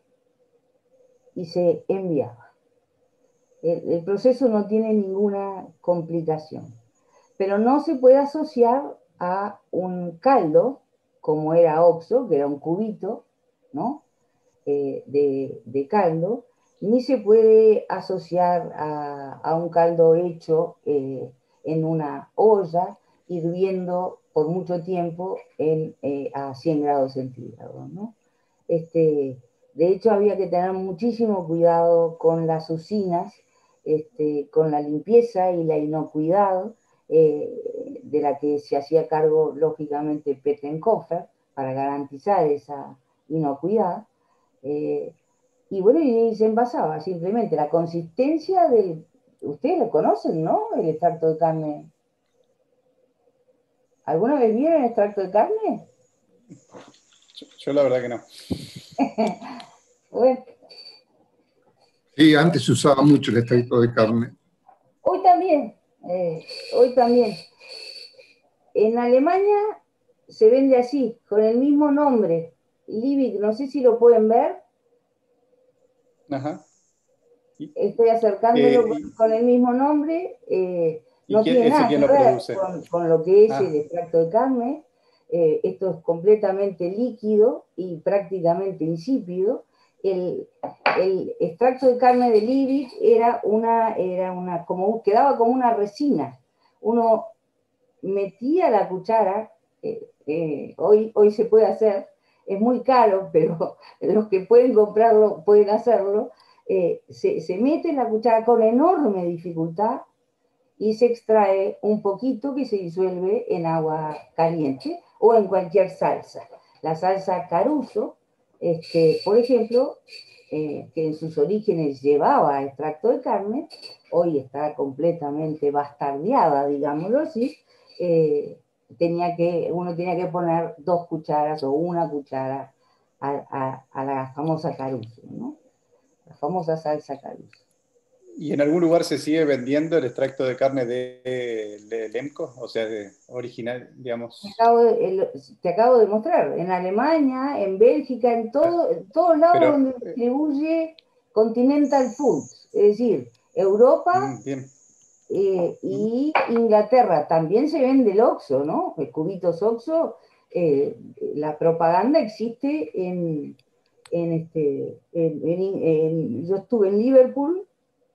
y se enviaba. El, el proceso no tiene ninguna complicación, pero no se puede asociar a un caldo, como era Oxo, que era un cubito, ¿no? Eh, de, de caldo, ni se puede asociar a, a un caldo hecho eh, en una olla, hirviendo por mucho tiempo en, eh, a cien grados centígrados, ¿no? Este, de hecho, había que tener muchísimo cuidado con las usinas, este, con la limpieza y la inocuidad, eh, de la que se hacía cargo, lógicamente, Pettenkofer, para garantizar esa inocuidad. Eh, y bueno, y se envasaba simplemente la consistencia del... Ustedes lo conocen, ¿no? El extracto de carne. ¿Alguna vez vieron el extracto de carne? yo, yo la verdad que no. Bueno, Sí, antes se usaba mucho el extracto de carne. hoy también, eh, hoy también. En Alemania se vende así, con el mismo nombre, Liebig, no sé si lo pueden ver. Ajá. Y, Estoy acercándolo eh, con, y, con el mismo nombre, eh, ¿y no quién, tiene ese nada quién que lo ver produce? con, con lo que es Ah, el extracto de carne. Eh, esto es completamente líquido y prácticamente insípido. El, el extracto de carne de Liebig era una, era una, como, quedaba como una resina. Uno metía la cuchara, eh, eh, hoy, hoy se puede hacer, es muy caro, pero los que pueden comprarlo pueden hacerlo. Eh, se, se mete la cuchara con enorme dificultad y se extrae un poquito que se disuelve en agua caliente o en cualquier salsa. La salsa Caruso, este, por ejemplo, eh, que en sus orígenes llevaba extracto de carne, hoy está completamente bastardeada, digámoslo así, eh, tenía que, uno tenía que poner dos cucharas o una cuchara a, a, a la famosa Caruso, ¿no? La famosa salsa Caruso. ¿Y en algún lugar se sigue vendiendo el extracto de carne de, de Lemco? O sea, de original, digamos. Te acabo de, el- te acabo de mostrar, en Alemania, en Bélgica, en, todo, en todos lados Pero, donde eh, distribuye Continental Foods, es decir, Europa mm, bien. eh, Mm. y Inglaterra. También se vende el Oxxo, ¿no? El cubitos Oxxo, eh, la propaganda existe en, en este, en- en- en- yo estuve en Liverpool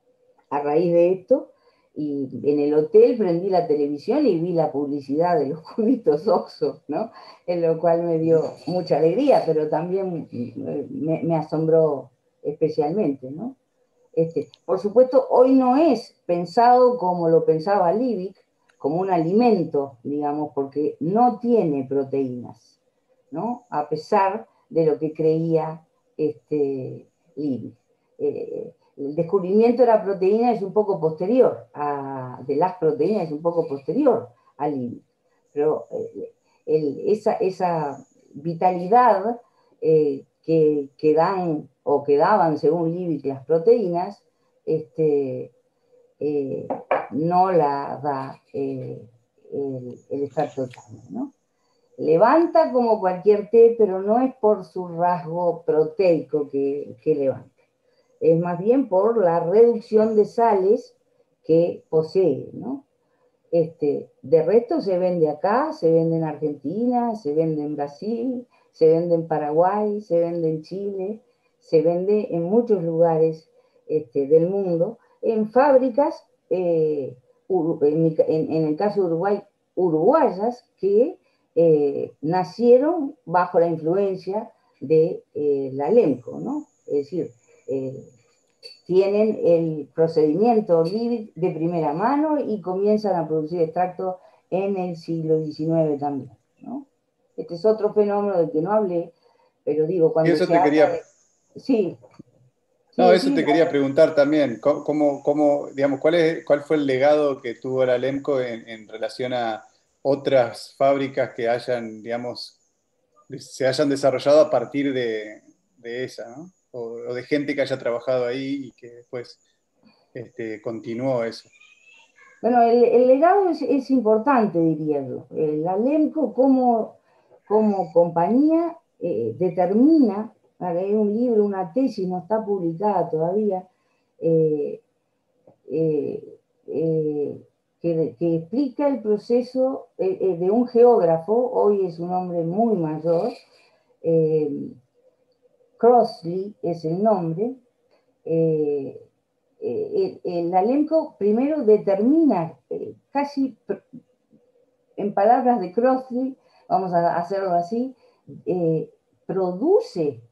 a raíz de esto, y en el hotel prendí la televisión y vi la publicidad de los cubitos Oxxo, ¿no? En lo cual me dio mucha alegría, pero también me, me asombró especialmente, ¿no? Este, por supuesto, hoy no es pensado como lo pensaba Liebig, como un alimento, digamos, porque no tiene proteínas, ¿no? A pesar de lo que creía este, Liebig. Eh, el descubrimiento de la proteína es un poco posterior, a, de las proteínas es un poco posterior a Liebig, pero eh, el, esa, esa vitalidad eh, que, que dan o que daban, según Liebig, las proteínas, este, eh, no la da eh, el, el extracto de carne, ¿no? Levanta como cualquier té, pero no es por su rasgo proteico que, que levanta. Es más bien por la reducción de sales que posee, ¿no? Este, de resto se vende acá, se vende en Argentina, se vende en Brasil, se vende en Paraguay, se vende en Chile, se vende en muchos lugares este, del mundo, en fábricas, eh, en, en, en, el caso de Uruguay, uruguayas, que eh, nacieron bajo la influencia de eh, la Lemco, ¿no? Es decir, eh, tienen el procedimiento Liebig de primera mano y comienzan a producir extractos en el siglo diecinueve también, ¿no? Este es otro fenómeno del que no hablé, pero digo, Y cuando eso se te habla quería, de... Sí, sí, no, eso decime. te quería preguntar también. ¿Cómo, cómo- cómo, digamos, cuál es, cuál fue el legado que tuvo la Lemco en, en relación a otras fábricas que hayan, digamos, se hayan desarrollado a partir de, de esa, ¿no? O, o de gente que haya trabajado ahí y que después este, continuó eso. Bueno, el, el legado es, es importante, diría yo. Eh, La Lemco como, como compañía eh, determina, hay un libro, una tesis, no está publicada todavía, eh, eh, eh, que, que explica el proceso eh, eh, de un geógrafo, hoy es un hombre muy mayor, eh, Crossley es el nombre. eh, eh, el, el elenco primero determina, eh, casi en palabras de Crossley, vamos a hacerlo así, eh, produce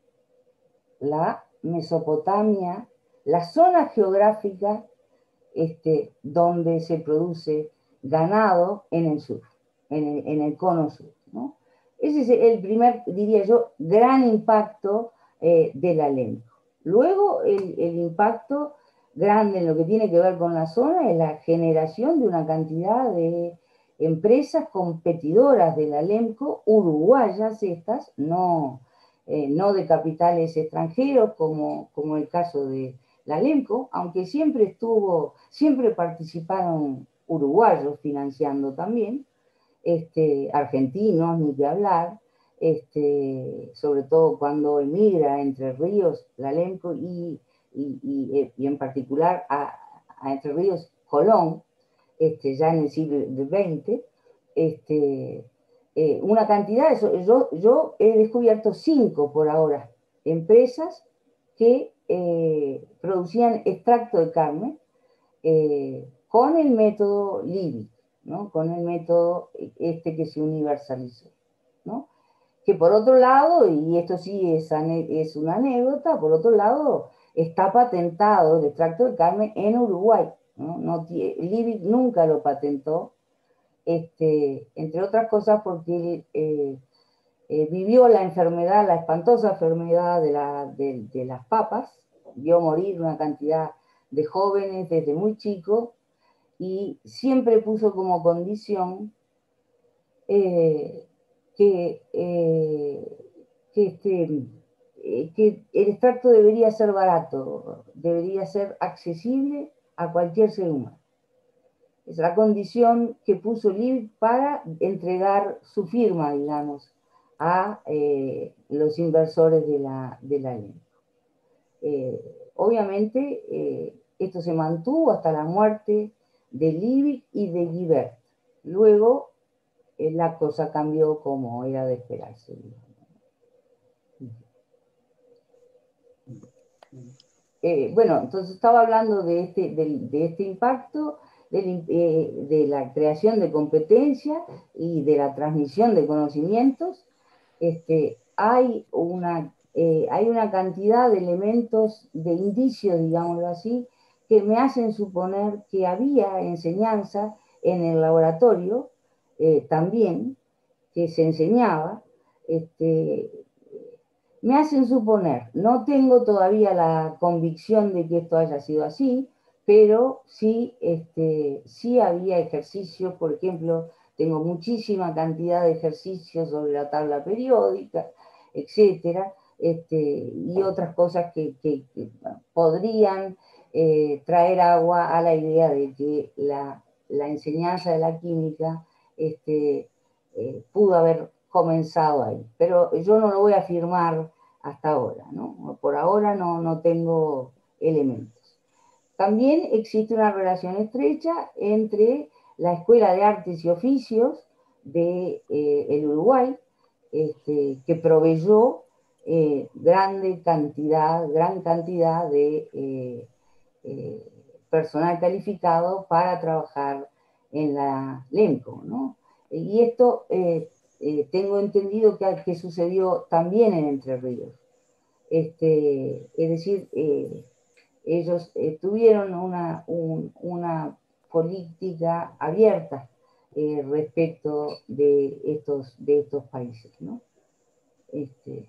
la Mesopotamia, la zona geográfica este, donde se produce ganado en el sur, en el, en el cono sur, ¿no? Ese es el primer, diría yo, gran impacto eh, del elenco. Luego, el, el impacto grande en lo que tiene que ver con la zona es la generación de una cantidad de empresas competidoras del elenco, uruguayas estas, no, eh, no de capitales extranjeros, como, como el caso de la Lemco, aunque siempre estuvo, siempre participaron uruguayos financiando también, este, argentinos, ni que hablar, este, sobre todo cuando emigra Entre Ríos, la Lemco, y, y, y, y en particular a, a Entre Ríos, Colón, este, ya en el siglo veinte, este, eh, una cantidad, yo, yo he descubierto cinco por ahora, empresas que eh, producían extracto de carne eh, con el método Liebig, ¿no? Con el método este que se universalizó, ¿no? Que por otro lado, y esto sí es, es una anécdota, por otro lado está patentado el extracto de carne en Uruguay, ¿no? No, Liebig nunca lo patentó, este, entre otras cosas porque eh, eh, vivió la enfermedad, la espantosa enfermedad de, la, de, de las papas, vio morir una cantidad de jóvenes desde muy chico y siempre puso como condición eh, que, eh, que, este, eh, que el extracto debería ser barato, debería ser accesible a cualquier ser humano. Es la condición que puso Liebig para entregar su firma, digamos, a eh, los inversores de la, de la ley. Eh, obviamente, eh, esto se mantuvo hasta la muerte de Liebig y de Guibert. Luego, eh, la cosa cambió como era de esperarse. Eh, bueno, entonces estaba hablando de este, de, de este impacto, de, eh, de la creación de competencia y de la transmisión de conocimientos. Este, hay, una, eh, hay una cantidad de elementos, de indicios, digámoslo así, que me hacen suponer que había enseñanza en el laboratorio eh, también, que se enseñaba, este, me hacen suponer, no tengo todavía la convicción de que esto haya sido así, pero sí, este, sí había ejercicios, por ejemplo, tengo muchísima cantidad de ejercicios sobre la tabla periódica, etcétera, este, y otras cosas que, que, que bueno, podrían eh, traer agua a la idea de que la, la enseñanza de la química este, eh, pudo haber comenzado ahí. Pero yo no lo voy a afirmar hasta ahora, ¿no? Por ahora no, no tengo elementos. También existe una relación estrecha entre la Escuela de Artes y Oficios de eh, el Uruguay, este, que proveyó eh, grande cantidad, gran cantidad de eh, eh, personal calificado para trabajar en la LEMCO, ¿no? Y esto eh, eh, tengo entendido que, que sucedió también en Entre Ríos. Este, es decir, eh, ellos eh, tuvieron una, un, una política abierta eh, respecto de estos, de estos países, ¿no? Este,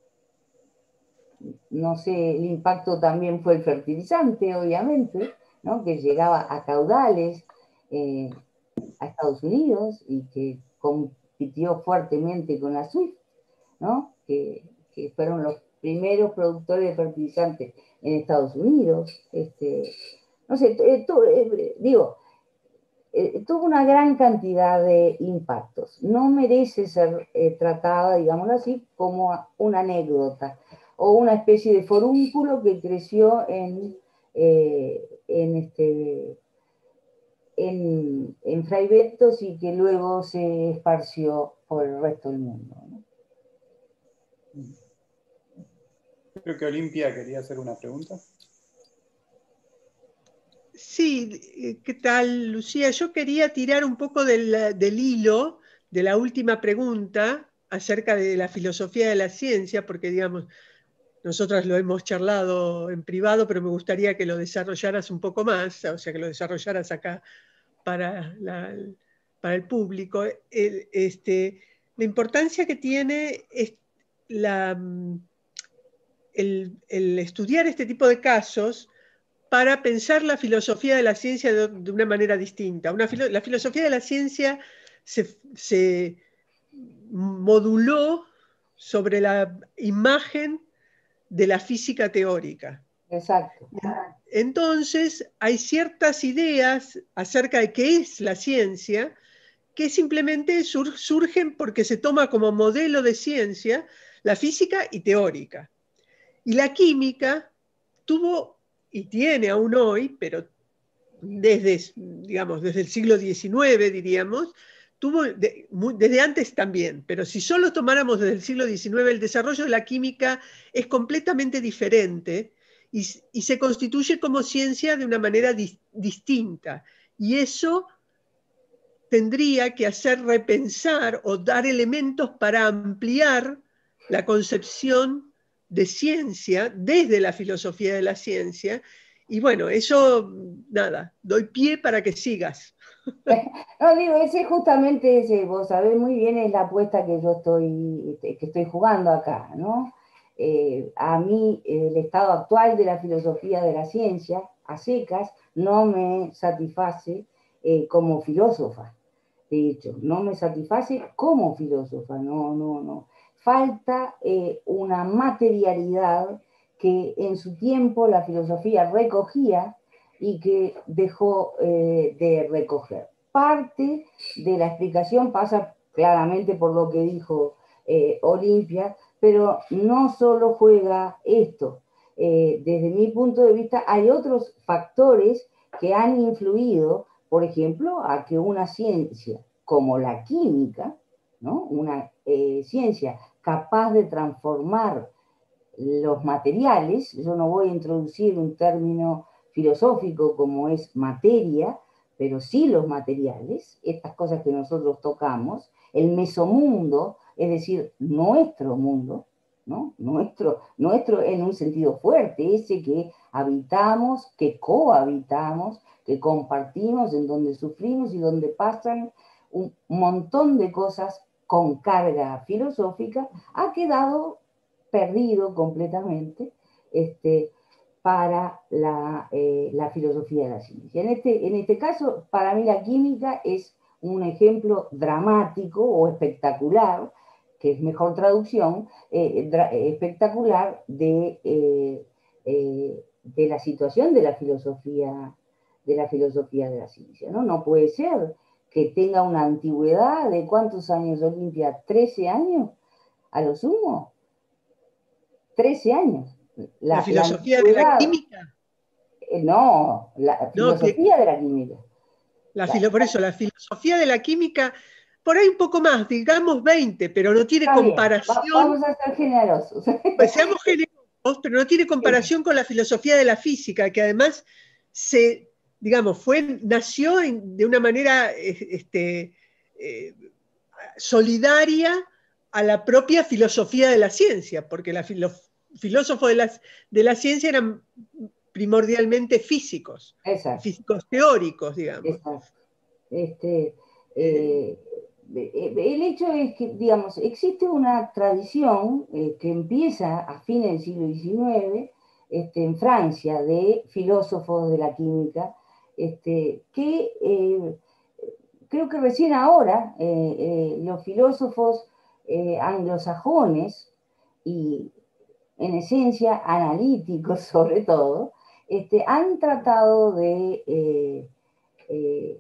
no sé, el impacto también fue el fertilizante, obviamente, ¿no? Que llegaba a caudales eh, a Estados Unidos y que compitió fuertemente con la SWIFT, ¿no? Que, que fueron los primeros productores de fertilizantes en Estados Unidos. Este, no sé, eh, tu, eh, digo, eh, tuvo una gran cantidad de impactos. No merece ser eh, tratada, digámoslo así, como una anécdota o una especie de forúnculo que creció en, eh, en, este, en, en Fray Bentos y que luego se esparció por el resto del mundo, ¿no? Creo que Olimpia quería hacer una pregunta. Sí, ¿qué tal, Lucía? Yo quería tirar un poco del, del hilo de la última pregunta acerca de la filosofía de la ciencia, porque, digamos, nosotras lo hemos charlado en privado, pero me gustaría que lo desarrollaras un poco más, o sea, que lo desarrollaras acá para, la, para el público. El, este, la importancia que tiene es la, el, el estudiar este tipo de casos para pensar la filosofía de la ciencia de, de una manera distinta. Una filo, la filosofía de la ciencia se, se moduló sobre la imagen de la física teórica. Exacto. Entonces, hay ciertas ideas acerca de qué es la ciencia que simplemente sur, surgen porque se toma como modelo de ciencia la física y teórica. Y la química tuvo, y tiene aún hoy, pero desde, digamos, desde el siglo diecinueve, diríamos, tuvo de, muy, desde antes también, pero si solo tomáramos desde el siglo diecinueve, el desarrollo de la química es completamente diferente y, y se constituye como ciencia de una manera di, distinta. Y eso tendría que hacer repensar o dar elementos para ampliar la concepción de ciencia desde la filosofía de la ciencia. Y bueno, eso, nada, doy pie para que sigas. No, digo, ese justamente, ese, vos sabés muy bien, es la apuesta que yo estoy, que estoy jugando acá, ¿no? Eh, a mí, el estado actual de la filosofía de la ciencia, a secas, no me satisface eh, como filósofa. De hecho, no me satisface como filósofa, no, no, no. Falta eh, una materialidad que en su tiempo la filosofía recogía y que dejó eh, de recoger. Parte de la explicación pasa claramente por lo que dijo eh, Olimpia, pero no solo juega esto. Eh, desde mi punto de vista hay otros factores que han influido, por ejemplo, a que una ciencia como la química, ¿no? Una eh, ciencia capaz de transformar los materiales, yo no voy a introducir un término filosófico como es materia, pero sí los materiales, estas cosas que nosotros tocamos, el mesomundo, es decir, nuestro mundo, ¿no? Nuestro, nuestro en un sentido fuerte, ese que habitamos, que cohabitamos, que compartimos, en donde sufrimos y donde pasan un montón de cosas con carga filosófica, ha quedado perdido completamente este, para la, eh, la filosofía de la ciencia. En este, en este caso, para mí la química es un ejemplo dramático o espectacular, que es mejor traducción, eh, espectacular de, eh, eh, de la situación de la filosofía de la filosofía de la ciencia, ¿no? No puede ser que tenga una antigüedad de ¿cuántos años, Olimpia? ¿trece años a lo sumo? trece años. La, la filosofía la de la química. Eh, no, la no, filosofía que, de la química. La, la, por eso, la filosofía de la química, por ahí un poco más, digamos veinte, pero no tiene comparación. Va, vamos a ser generosos. Pues seamos generosos, pero no tiene comparación con la filosofía de la física, que además se, digamos, fue, nació en, de una manera este, eh, solidaria a la propia filosofía de la ciencia, porque la, los filósofos de la, de la ciencia eran primordialmente físicos, Exacto. físicos teóricos, digamos. Exacto. Este, eh, el hecho es que, digamos, existe una tradición eh, que empieza a fines del siglo diecinueve este, en Francia de filósofos de la química, este, que eh, creo que recién ahora eh, eh, los filósofos eh, anglosajones y en esencia analíticos sobre todo, este, han tratado de, eh, eh,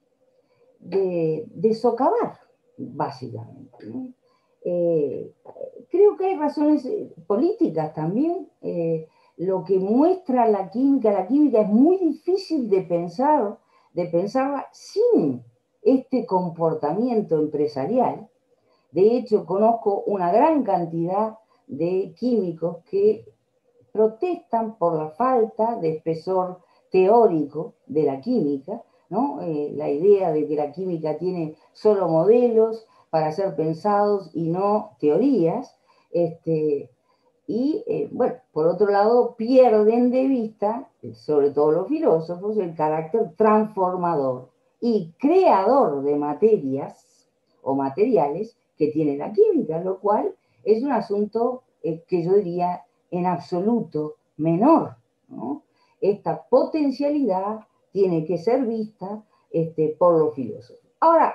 de, de socavar, básicamente, ¿no? Eh, creo que hay razones políticas también. Eh, lo que muestra la química, la química es muy difícil de pensar, de pensarla sin este comportamiento empresarial. De hecho, conozco una gran cantidad de químicos que protestan por la falta de espesor teórico de la química, ¿no? Eh, la idea de que la química tiene solo modelos para ser pensados y no teorías, este, y eh, bueno, por otro lado, pierden de vista, sobre todo los filósofos, el carácter transformador y creador de materias o materiales que tiene la química, lo cual es un asunto eh, que yo diría en absoluto menor, ¿no? Esta potencialidad tiene que ser vista este, por los filósofos. Ahora,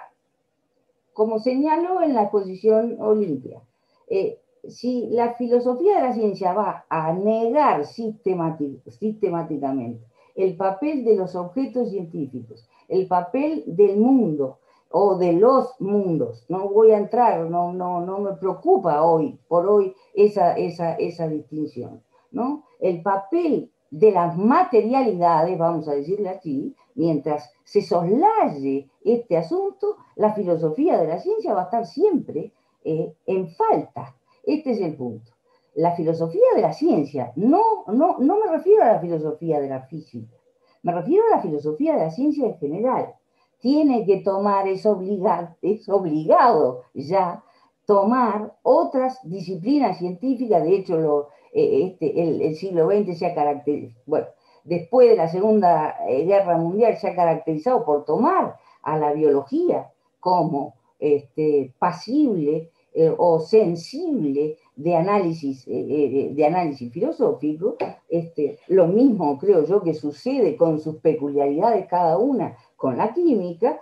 como señaló en la exposición Olimpia, eh, si la filosofía de la ciencia va a negar sistemáticamente el papel de los objetos científicos, el papel del mundo o de los mundos, no voy a entrar, no, no, no me preocupa hoy, por hoy, esa, esa, esa distinción, ¿no? El papel de las materialidades, vamos a decirle así, mientras se soslaye este asunto, la filosofía de la ciencia va a estar siempre eh, en falta. Este es el punto. La filosofía de la ciencia, no, no, no me refiero a la filosofía de la física, me refiero a la filosofía de la ciencia en general. Tiene que tomar, es obligado, es obligado ya tomar otras disciplinas científicas. De hecho, lo, eh, este, el, el siglo veinte se ha caracterizado, bueno, después de la Segunda Guerra Mundial se ha caracterizado por tomar a la biología como este, pasible eh, o sensible de análisis, eh, de análisis filosófico. Este, lo mismo creo yo que sucede con sus peculiaridades cada una con la química,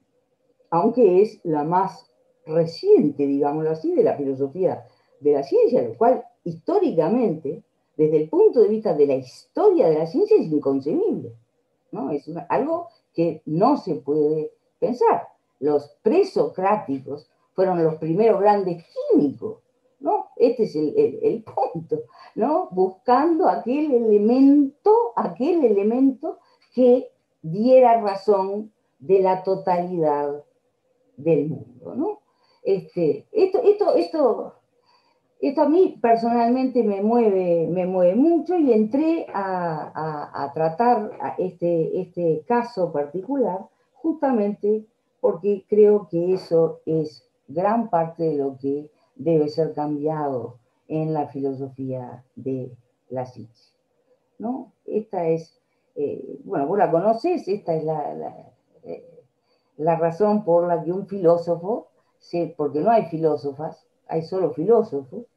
aunque es la más reciente, digámoslo así, de la filosofía de la ciencia, lo cual históricamente, desde el punto de vista de la historia de la ciencia, es inconcebible. ¿no? Es una, algo que no se puede pensar. Los presocráticos fueron los primeros grandes químicos, ¿no? Este es el, el, el punto, ¿no? Buscando aquel elemento, aquel elemento que diera razón de la totalidad del mundo, ¿no? Este, esto, esto, esto, esto a mí personalmente me mueve, me mueve mucho, y entré a, a, a tratar a este, este caso particular justamente porque creo que eso es gran parte de lo que debe ser cambiado en la filosofía de la ciencia, ¿no? Esta es, eh, bueno, vos la conocés, esta es la, la, eh, la razón por la que un filósofo, se, porque no hay filósofas, hay solo filósofos,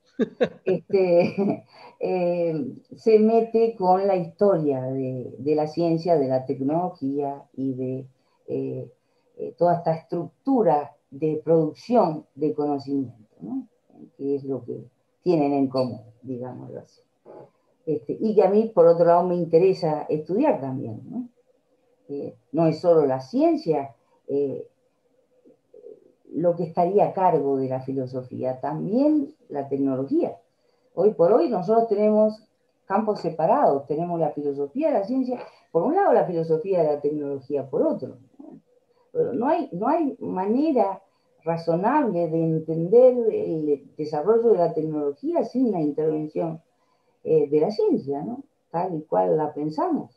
este, eh, se mete con la historia de, de la ciencia, de la tecnología y de eh, eh, toda esta estructura de producción de conocimiento, ¿no? Que es lo que tienen en común, digámoslo así. Este, y que a mí, por otro lado, me interesa estudiar también, ¿no? Eh, no es solo la ciencia eh, lo que estaría a cargo de la filosofía, también la tecnología. Hoy por hoy nosotros tenemos campos separados, tenemos la filosofía de la ciencia, por un lado la filosofía de la tecnología por otro, ¿no? Pero no hay, no hay manera razonable de entender el desarrollo de la tecnología sin la intervención eh, de la ciencia, ¿no? Tal y cual la pensamos.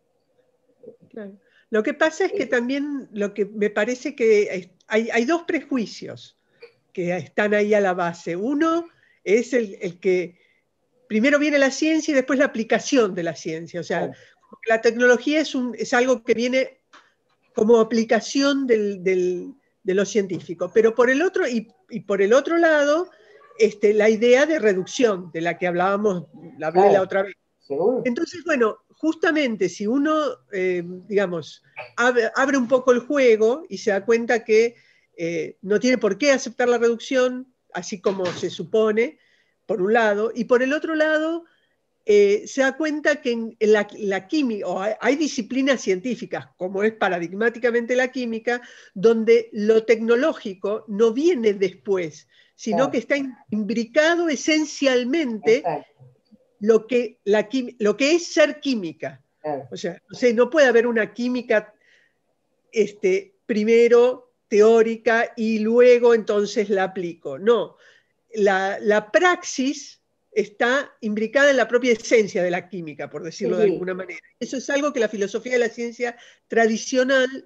Claro. Lo que pasa es que también lo que me parece que hay, hay dos prejuicios que están ahí a la base. Uno es el, el que primero viene la ciencia y después la aplicación de la ciencia. O sea, la tecnología es, un, es algo que viene como aplicación del, del, de lo científico. Pero por el otro, y, y por el otro lado, este, la idea de reducción, de la que hablábamos, la hablé Claro, la otra vez. ¿seguro? Entonces, bueno, justamente si uno, eh, digamos, abre, abre un poco el juego y se da cuenta que eh, no tiene por qué aceptar la reducción, así como se supone, por un lado, y por el otro lado, eh, se da cuenta que en, en la, la química, o hay, hay disciplinas científicas, como es paradigmáticamente la química, donde lo tecnológico no viene después, sino Claro, que está imbricado esencialmente exacto, lo que, la, lo que es ser química. claro. O sea, no, sé, no puede haber una química este, primero teórica y luego entonces la aplico. No, la, la praxis está imbricada en la propia esencia de la química, por decirlo Sí, de sí. alguna manera. Eso es algo que la filosofía de la ciencia tradicional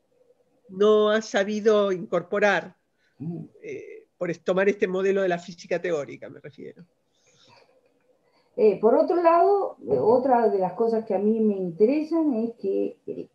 no ha sabido incorporar, eh, por tomar este modelo de la física teórica, me refiero. Eh, por otro lado, eh, otra de las cosas que a mí me interesan es que eh,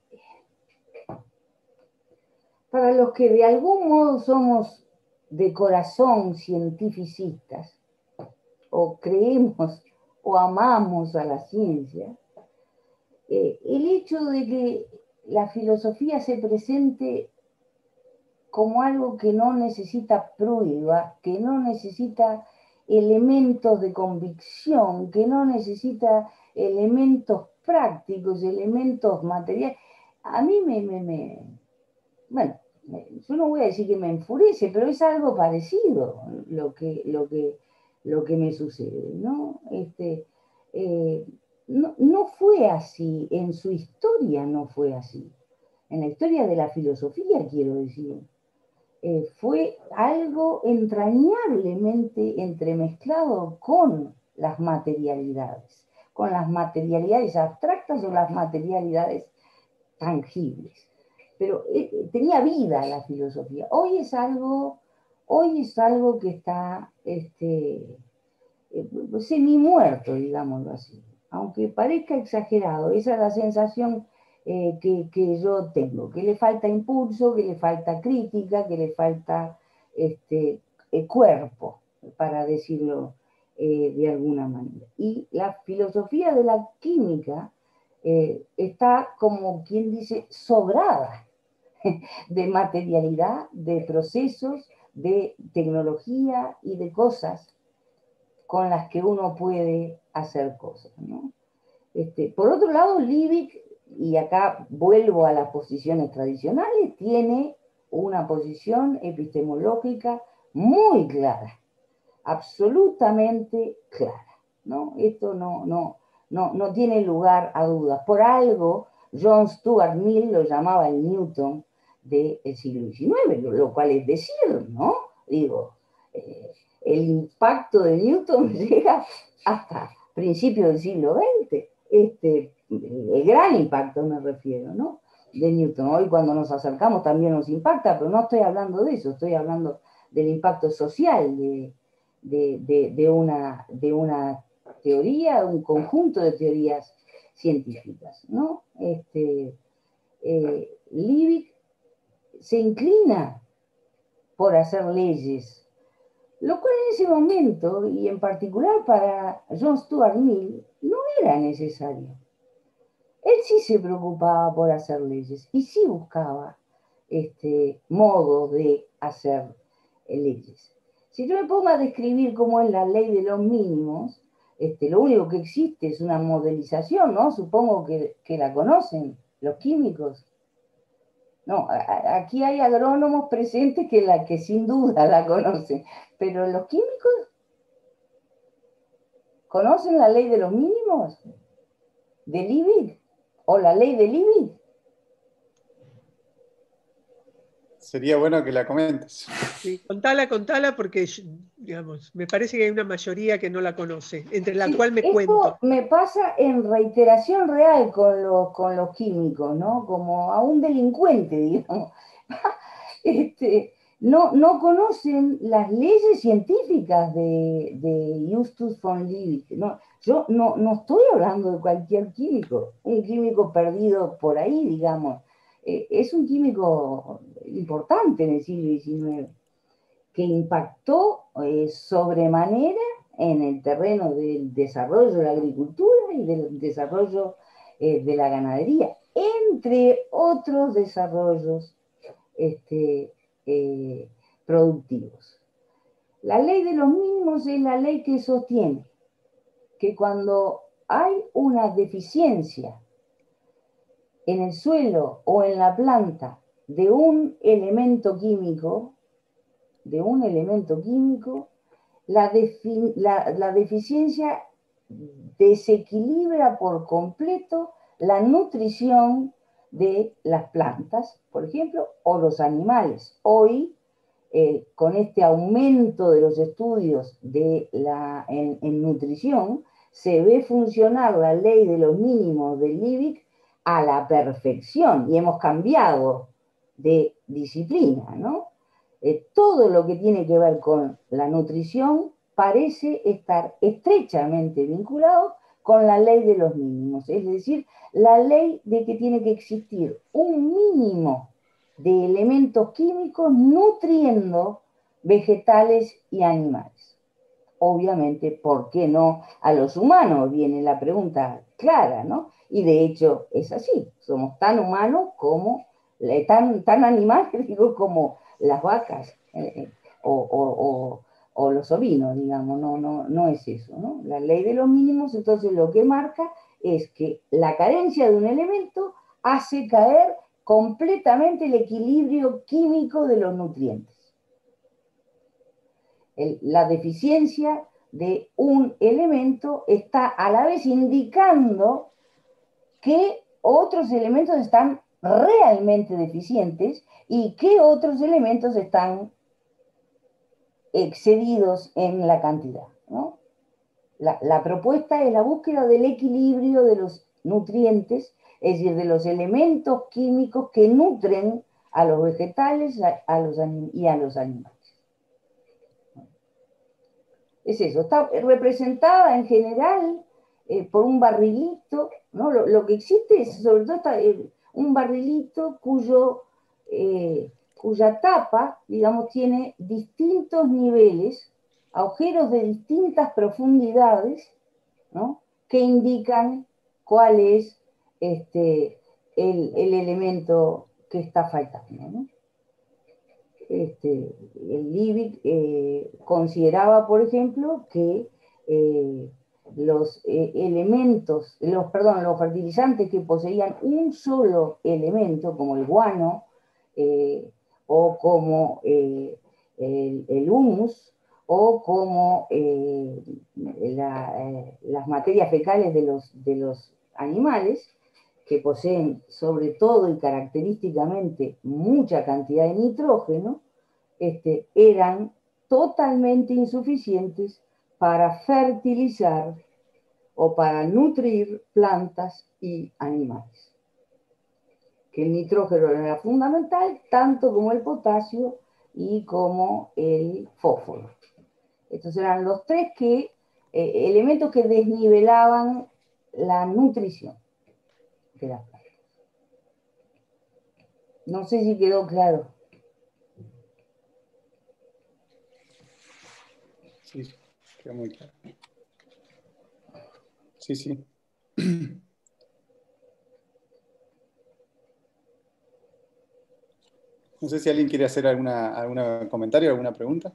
para los que de algún modo somos de corazón cientificistas, o creemos o amamos a la ciencia, eh, el hecho de que la filosofía se presente como algo que no necesita prueba, que no necesita elementos de convicción, que no necesita elementos prácticos, elementos materiales, a mí me, me, me bueno, me, yo no voy a decir que me enfurece, pero es algo parecido lo que, lo que, lo que me sucede, ¿no? Este, eh, no, no fue así, en su historia no fue así, en la historia de la filosofía, quiero decir. Eh, fue algo entrañablemente entremezclado con las materialidades, con las materialidades abstractas o las materialidades tangibles. Pero eh, tenía vida la filosofía. Hoy es algo, hoy es algo que está este, eh, semi-muerto, digámoslo así. Aunque parezca exagerado, esa es la sensación Eh, que, que, yo tengo, que le falta impulso, que le falta crítica, que le falta este, eh, cuerpo, para decirlo eh, de alguna manera. Y la filosofía de la química eh, está, como quien dice, sobrada de materialidad, de procesos, de tecnología y de cosas con las que uno puede hacer cosas, ¿no? Este, por otro lado, Liebig y acá vuelvo a las posiciones tradicionales, tiene una posición epistemológica muy clara, absolutamente clara, ¿no? Esto no, no, no, no tiene lugar a dudas. Por algo, John Stuart Mill lo llamaba el Newton del siglo diecinueve, lo, lo cual es decir, ¿no? Digo, eh, el impacto de Newton llega hasta principios del siglo veinte, este, el gran impacto me refiero, ¿no? De Newton. Hoy cuando nos acercamos también nos impacta, pero no estoy hablando de eso, estoy hablando del impacto social de, de, de, de, una, de una teoría, un conjunto de teorías científicas, ¿no? Este, eh, Liebig se inclina por hacer leyes, lo cual en ese momento, y en particular para John Stuart Mill, no era necesario. Él sí se preocupaba por hacer leyes y sí buscaba este, modos de hacer leyes. Si yo me pongo a describir cómo es la ley de los mínimos, este, lo único que existe es una modelización, ¿no? Supongo que, que la conocen los químicos. No, a, aquí hay agrónomos presentes que, la, que sin duda la conocen, pero los químicos conocen la ley de los mínimos de Liebig o la ley de Liebig. Sería bueno que la comentes. Sí, contala, contala, porque digamos, me parece que hay una mayoría que no la conoce, entre la Sí, cual me esto cuento. me pasa en reiteración real con los, con los químicos, ¿no? Como a un delincuente, digamos. Este, no, no conocen las leyes científicas de, de Justus von Liebig. No, yo no, no estoy hablando de cualquier químico, un químico perdido por ahí, digamos. Eh, es un químico importante en el siglo diecinueve, que impactó eh, sobremanera en el terreno del desarrollo de la agricultura y del desarrollo eh, de la ganadería, entre otros desarrollos este, eh, productivos. La ley de los mínimos es la ley que sostiene que cuando hay una deficiencia en el suelo o en la planta de un elemento químico, de un elemento químico, la, defi la, la deficiencia desequilibra por completo la nutrición de las plantas, por ejemplo, o los animales. Hoy, eh, con este aumento de los estudios de la, en, en nutrición, se ve funcionar la ley de los mínimos de Liebig a la perfección y hemos cambiado de disciplina, ¿no? Eh, todo lo que tiene que ver con la nutrición parece estar estrechamente vinculado con la ley de los mínimos, es decir, la ley de que tiene que existir un mínimo de elementos químicos nutriendo vegetales y animales. Obviamente, ¿por qué no a los humanos? Viene la pregunta clara, ¿no? Y de hecho es así, somos tan humanos como, tan, tan animales, digo, como las vacas eh, o, o, o, o los ovinos, digamos, no, no, no es eso, ¿no? La ley de los mínimos, entonces lo que marca es que la carencia de un elemento hace caer completamente el equilibrio químico de los nutrientes. El, la deficiencia de un elemento está a la vez indicando que otros elementos están realmente deficientes y que otros elementos están excedidos en la cantidad, ¿no? La, la propuesta es la búsqueda del equilibrio de los nutrientes, es decir, de los elementos químicos que nutren a los vegetales a, a los y a los animales. Es eso, está representada en general eh, por un barrilito, ¿no? Lo, lo que existe es sobre todo está, eh, un barrilito cuyo, eh, cuya tapa, digamos, tiene distintos niveles, agujeros de distintas profundidades, ¿no? Que indican cuál es este, el, el elemento que está faltando, ¿no? Este, el Liebig eh, consideraba, por ejemplo, que eh, los eh, elementos, los, perdón, los fertilizantes que poseían un solo elemento, como el guano, eh, o como eh, el, el humus, o como eh, la, eh, las materias fecales de los, de los animales, que poseen sobre todo y característicamente mucha cantidad de nitrógeno, este, eran totalmente insuficientes para fertilizar o para nutrir plantas y animales. Que el nitrógeno era fundamental, tanto como el potasio y como el fósforo. Estos eran los tres que, eh, elementos que desnivelaban la nutrición de las plantas. No sé si quedó claro. Sí, queda muy claro. Sí, sí. No sé si alguien quiere hacer alguna, algún comentario, alguna pregunta.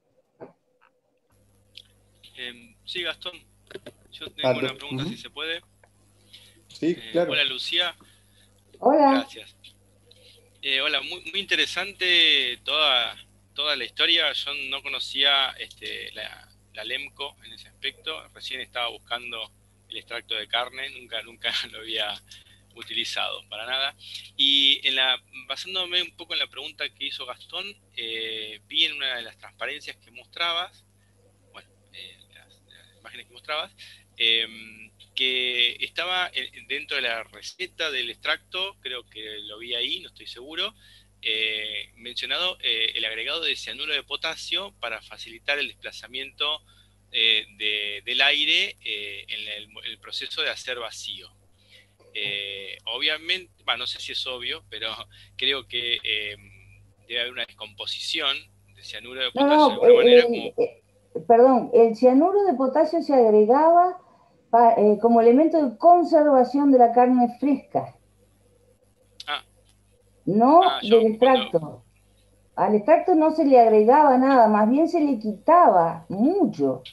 Eh, sí, Gastón. Yo tengo Ah, una pregunta, uh-huh. si se puede. Sí, Eh, claro. hola, Lucía. Hola. Gracias. Eh, hola, muy, muy interesante toda, toda la historia. Yo no conocía este, la, la LEMCO en ese aspecto. Recién estaba buscando el extracto de carne. Nunca, nunca lo había utilizado para nada. Y en la, basándome un poco en la pregunta que hizo Gastón, eh, vi en una de las transparencias que mostrabas, bueno, eh, las, las imágenes que mostrabas, eh, que estaba dentro de la receta del extracto, creo que lo vi ahí, no estoy seguro, eh, mencionado eh, el agregado de cianuro de potasio para facilitar el desplazamiento eh, de, del aire eh, en el, el proceso de hacer vacío. Eh, obviamente, bueno, no sé si es obvio, pero creo que eh, debe haber una descomposición de cianuro de potasio No, de no, alguna manera. el, Como... eh, perdón, el cianuro de potasio se agregaba pa, eh, como elemento de conservación de la carne fresca, Ah, no ah, yo del cuando... extracto. Al extracto no se le agregaba nada, más bien se le quitaba mucho.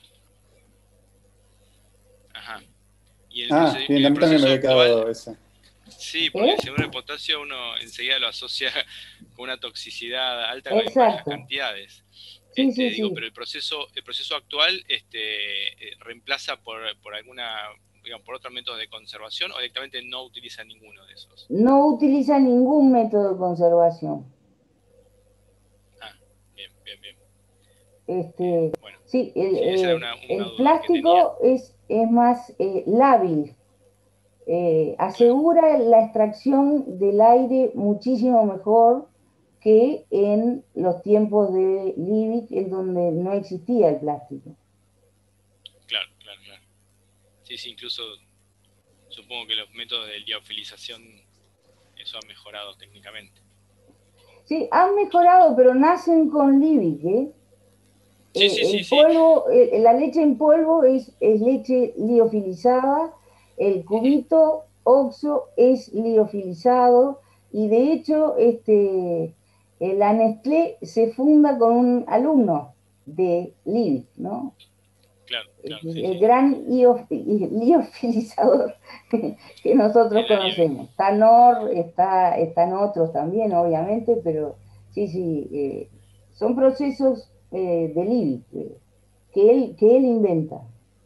Ajá. Y el, Ah, bien, en a el mí también me proceso había quedado actual, esa. sí, porque ¿Eh? el cianuro de potasio uno enseguida lo asocia con una toxicidad alta en bajas Exacto. cantidades. Sí, Este, sí, digo, sí. pero el proceso, el proceso actual este, eh, reemplaza por, por alguna, digamos, por otros métodos de conservación o directamente no utiliza ninguno de esos. No utiliza ningún método de conservación. Ah, bien, bien, bien. Este, Eh, bueno, sí, el, sí, esa era eh, una, una el duda que tenía. plástico es, es más eh, lábil. Eh, Claro. asegura la extracción del aire muchísimo mejor que en los tiempos de Liebig, en donde no existía el plástico. Claro, claro, claro. Sí, sí, incluso supongo que los métodos de liofilización, eso ha mejorado técnicamente. Sí, han mejorado, pero nacen con Liebig, ¿eh? Sí, Eh, sí, sí, el sí. polvo, eh, la leche en polvo es, es leche liofilizada, el cubito oxo es liofilizado, y de hecho este, la Nestlé se funda con un alumno de Liebig, ¿no? Claro, claro, sí, El sí. gran liofilizador que nosotros Era Liebig. conocemos. Está Nor, está, están otros también, obviamente, pero sí, sí, eh, son procesos eh, de Liebig eh, que, él, que él inventa.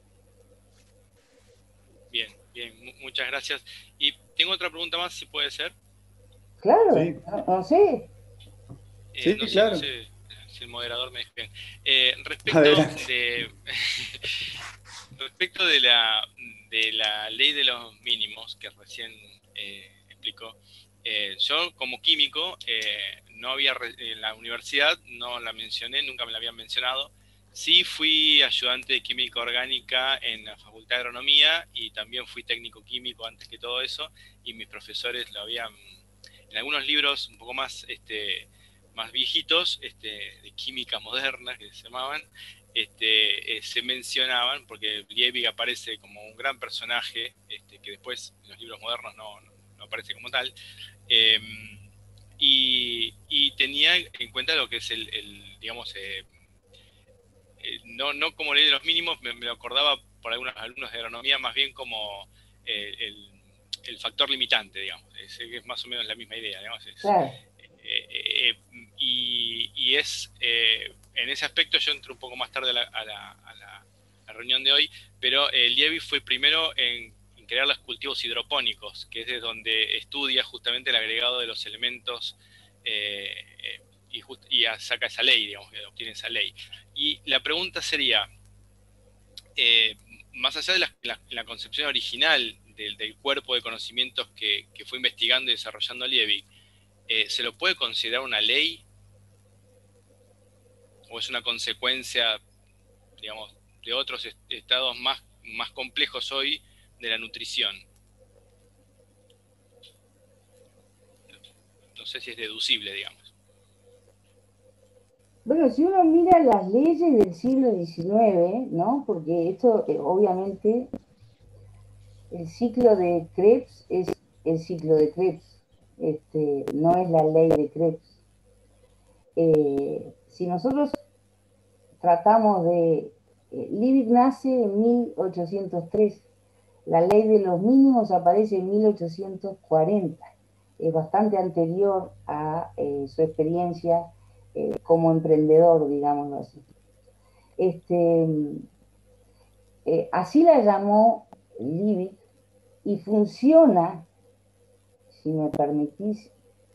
Bien, bien, muchas gracias. Y tengo otra pregunta más, si puede ser. Claro, Sí, no, no sé. Eh, sí, no sé, no claro. sé si el moderador me dice bien. Eh, respecto Adelante. de respecto de la de la ley de los mínimos que recién eh, explicó, eh, yo como químico eh, no había en la universidad no la mencioné, nunca me la habían mencionado. Sí fui ayudante de química orgánica en la Facultad de Agronomía y también fui técnico químico antes que todo eso, y mis profesores lo habían en algunos libros un poco más este, más viejitos, este, de química moderna que se llamaban, este, eh, se mencionaban, porque Liebig aparece como un gran personaje, este, que después en los libros modernos no, no, no aparece como tal, eh, y, y tenía en cuenta lo que es el, el digamos, eh, eh, no, no como ley de los mínimos, me, me lo acordaba por algunos alumnos de agronomía más bien como eh, el, el factor limitante, digamos. Es, es más o menos la misma idea, digamos. Es, claro. eh, eh, y, y es, eh, en ese aspecto yo entré un poco más tarde a la, a la, a la, a la reunión de hoy, pero eh, Liebig fue primero en, en crear los cultivos hidropónicos, que es de donde estudia justamente el agregado de los elementos eh, eh, y, just, y saca esa ley, digamos, obtiene esa ley. Y la pregunta sería, eh, más allá de la, la, la concepción original del, del cuerpo de conocimientos que, que fue investigando y desarrollando Liebig, eh, ¿se lo puede considerar una ley? ¿O es una consecuencia, digamos, de otros est estados más, más complejos hoy de la nutrición? No sé si es deducible, digamos. Bueno, si uno mira las leyes del siglo diecinueve, ¿no? Porque esto, eh, obviamente, el ciclo de Krebs es el ciclo de Krebs, este, no es la ley de Krebs. Eh, si nosotros tratamos de... Eh, Liebig nace en mil ochocientos tres, la ley de los mínimos aparece en mil ochocientos cuarenta, es bastante anterior a eh, su experiencia eh, como emprendedor, digámoslo así. Este, eh, así la llamó Liebig y funciona, si me permitís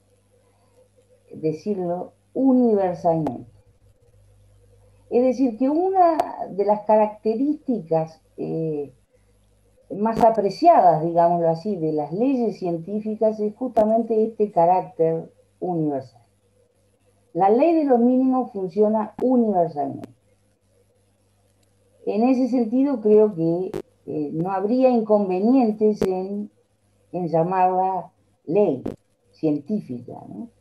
decirlo, universalmente. Es decir, que una de las características eh, más apreciadas, digámoslo así, de las leyes científicas es justamente este carácter universal. La ley de los mínimos funciona universalmente. En ese sentido, creo que eh, no habría inconvenientes en, en llamarla ley científica, ¿no?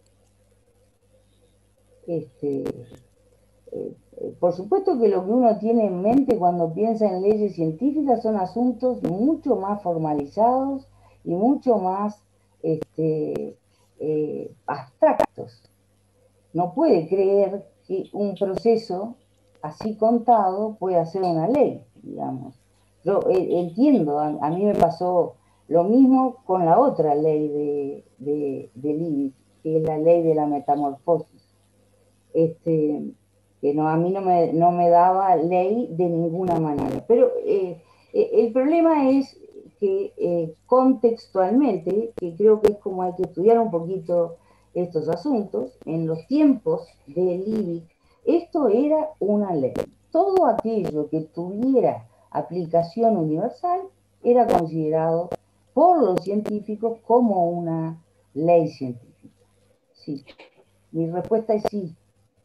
Este, eh, por supuesto que lo que uno tiene en mente cuando piensa en leyes científicas son asuntos mucho más formalizados y mucho más este, eh, abstractos. No puede creer que un proceso así contado pueda ser una ley, digamos. Yo eh, entiendo, a, a mí me pasó lo mismo con la otra ley de, de, de Liebig, que es la ley de la metamorfosis. Este, que no, a mí no me, no me daba ley de ninguna manera. Pero eh, el problema es que eh, contextualmente, que creo que es como hay que estudiar un poquito estos asuntos, en los tiempos de Liebig, esto era una ley. Todo aquello que tuviera aplicación universal era considerado por los científicos como una ley científica. Sí. Mi respuesta es sí.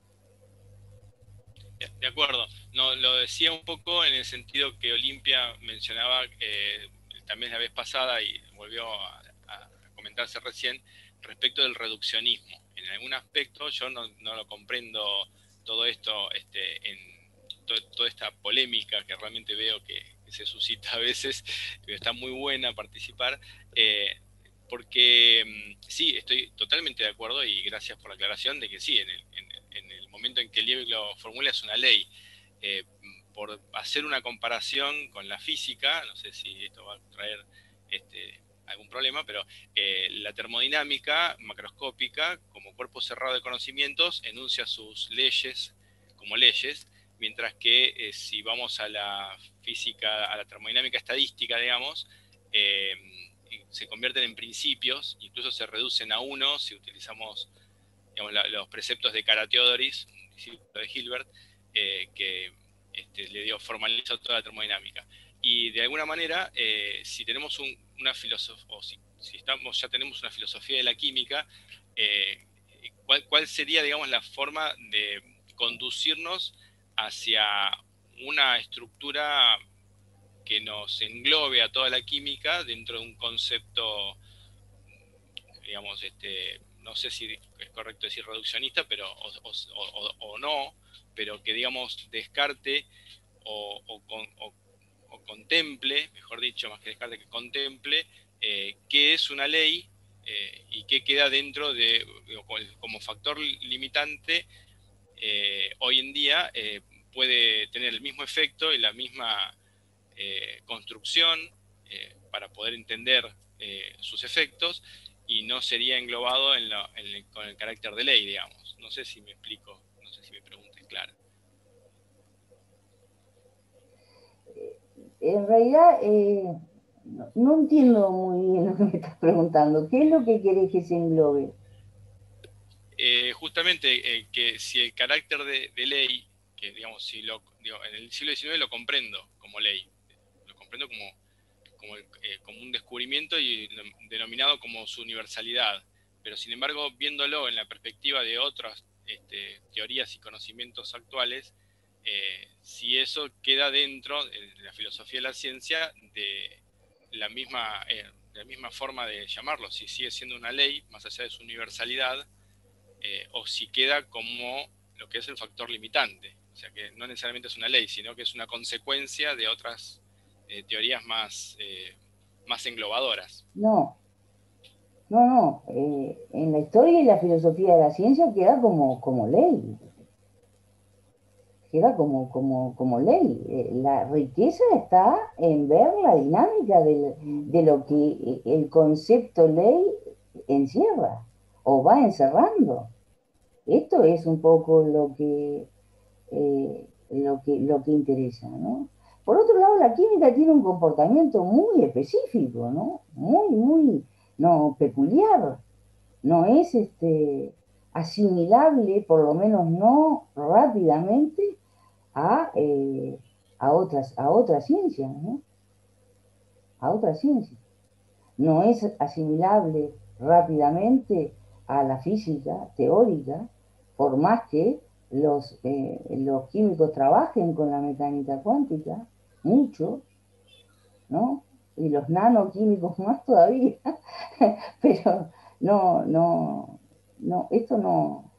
De acuerdo. No, lo decía un poco en el sentido que Olimpia mencionaba eh, también la vez pasada y volvió a, a comentarse recién respecto del reduccionismo. En algún aspecto yo no, no lo comprendo todo esto, este, en to, toda esta polémica que realmente veo que, que se suscita a veces, que está muy buena participar, eh, porque sí, estoy totalmente de acuerdo y gracias por la aclaración de que sí, en el, en, en el momento en que Liebig lo formula es una ley. Eh, por hacer una comparación con la física, no sé si esto va a traer este, algún problema, pero eh, la termodinámica macroscópica, como cuerpo cerrado de conocimientos, enuncia sus leyes como leyes, mientras que eh, si vamos a la física, a la termodinámica estadística, digamos, eh, se convierten en principios, incluso se reducen a uno si utilizamos digamos, la, los preceptos de Kara-Teodoris, un discípulo de Hilbert, eh, que este, le dio formalizó toda la termodinámica. Y de alguna manera, eh, si tenemos un, una filosofía, o si, si estamos, ya tenemos una filosofía de la química, eh, ¿cuál, ¿cuál sería, digamos, la forma de conducirnos hacia una estructura que nos englobe a toda la química dentro de un concepto, digamos, este, no sé si es correcto decir reduccionista, pero o, o, o, o no, pero que, digamos, descarte o, o, o, o contemple, mejor dicho, más que descarte, que contemple eh, qué es una ley eh, y qué queda dentro de, como factor limitante, eh, hoy en día eh, puede tener el mismo efecto y la misma eh, construcción eh, para poder entender eh, sus efectos, y no sería englobado en la, en el, con el carácter de ley, digamos. No sé si me explico, no sé si mi pregunta es clara. En realidad, eh, no, no entiendo muy bien lo que me estás preguntando. ¿Qué es lo que querés que se englobe? Eh, justamente eh, que si el carácter de, de ley, que digamos, si lo, digo, en el siglo diecinueve lo comprendo como ley, lo comprendo como, como, el, eh, como un descubrimiento y denominado como su universalidad, pero sin embargo, viéndolo en la perspectiva de otras este, teorías y conocimientos actuales, eh, si eso queda dentro de la filosofía de la ciencia de la misma, eh, de la misma forma de llamarlo, si sigue siendo una ley, más allá de su universalidad, Eh, o si queda como lo que es el factor limitante. O sea, que no necesariamente es una ley, sino que es una consecuencia de otras eh, teorías más, eh, más englobadoras. No, no, no. Eh, en la historia y la filosofía de la ciencia queda como, como ley. Queda como, como, como ley. Eh, la riqueza está en ver la dinámica del, de lo que el concepto ley encierra o va encerrando. Esto es un poco lo que, eh, lo que, lo que interesa, ¿no? Por otro lado, la química tiene un comportamiento muy específico, ¿no? Muy, muy, no, peculiar. No es este, asimilable, por lo menos no rápidamente, a, eh, a, otras, a otras ciencias, ¿no? A otras ciencias. No es asimilable rápidamente a la física teórica, por más que los, eh, los químicos trabajen con la mecánica cuántica, mucho, ¿no? Y los nanoquímicos más todavía, pero no, no, no, esto no,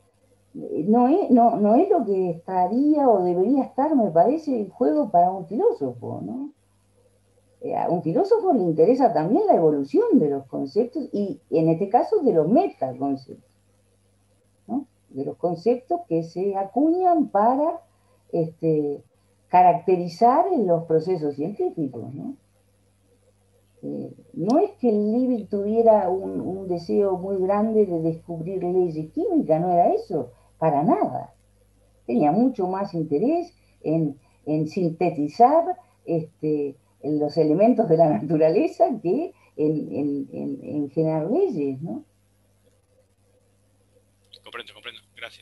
no es, no, no es lo que estaría o debería estar, me parece, el juego para un filósofo, ¿no? Eh, a un filósofo le interesa también la evolución de los conceptos y en este caso de los metaconceptos, ¿no? De los conceptos que se acuñan para este, caracterizar los procesos científicos, ¿no? Eh, no es que el Liebig tuviera un, un deseo muy grande de descubrir leyes químicas, no era eso, para nada. Tenía mucho más interés en, en sintetizar este, en los elementos de la naturaleza que en, en, en, en generar leyes, ¿no? Comprendo, comprendo. Gracias.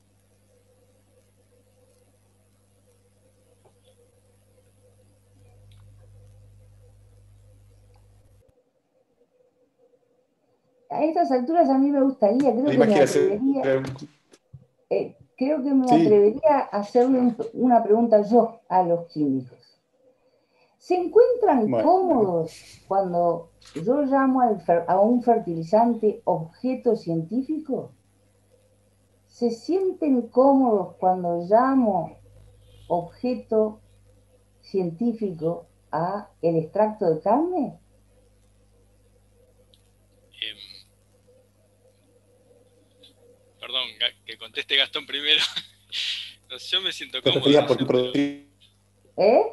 A estas alturas a mí me gustaría, creo que me atrevería, eh, creo que me Sí. atrevería a hacerle una pregunta yo a los químicos. ¿Se encuentran Bueno. cómodos cuando yo llamo al fer- a un fertilizante objeto científico? ¿Se sienten cómodos cuando llamo objeto científico a el extracto de carne? Eh, perdón, que conteste Gastón primero. No, yo me siento ¿Te cómodo. referías por Yo, producir? ¿Eh?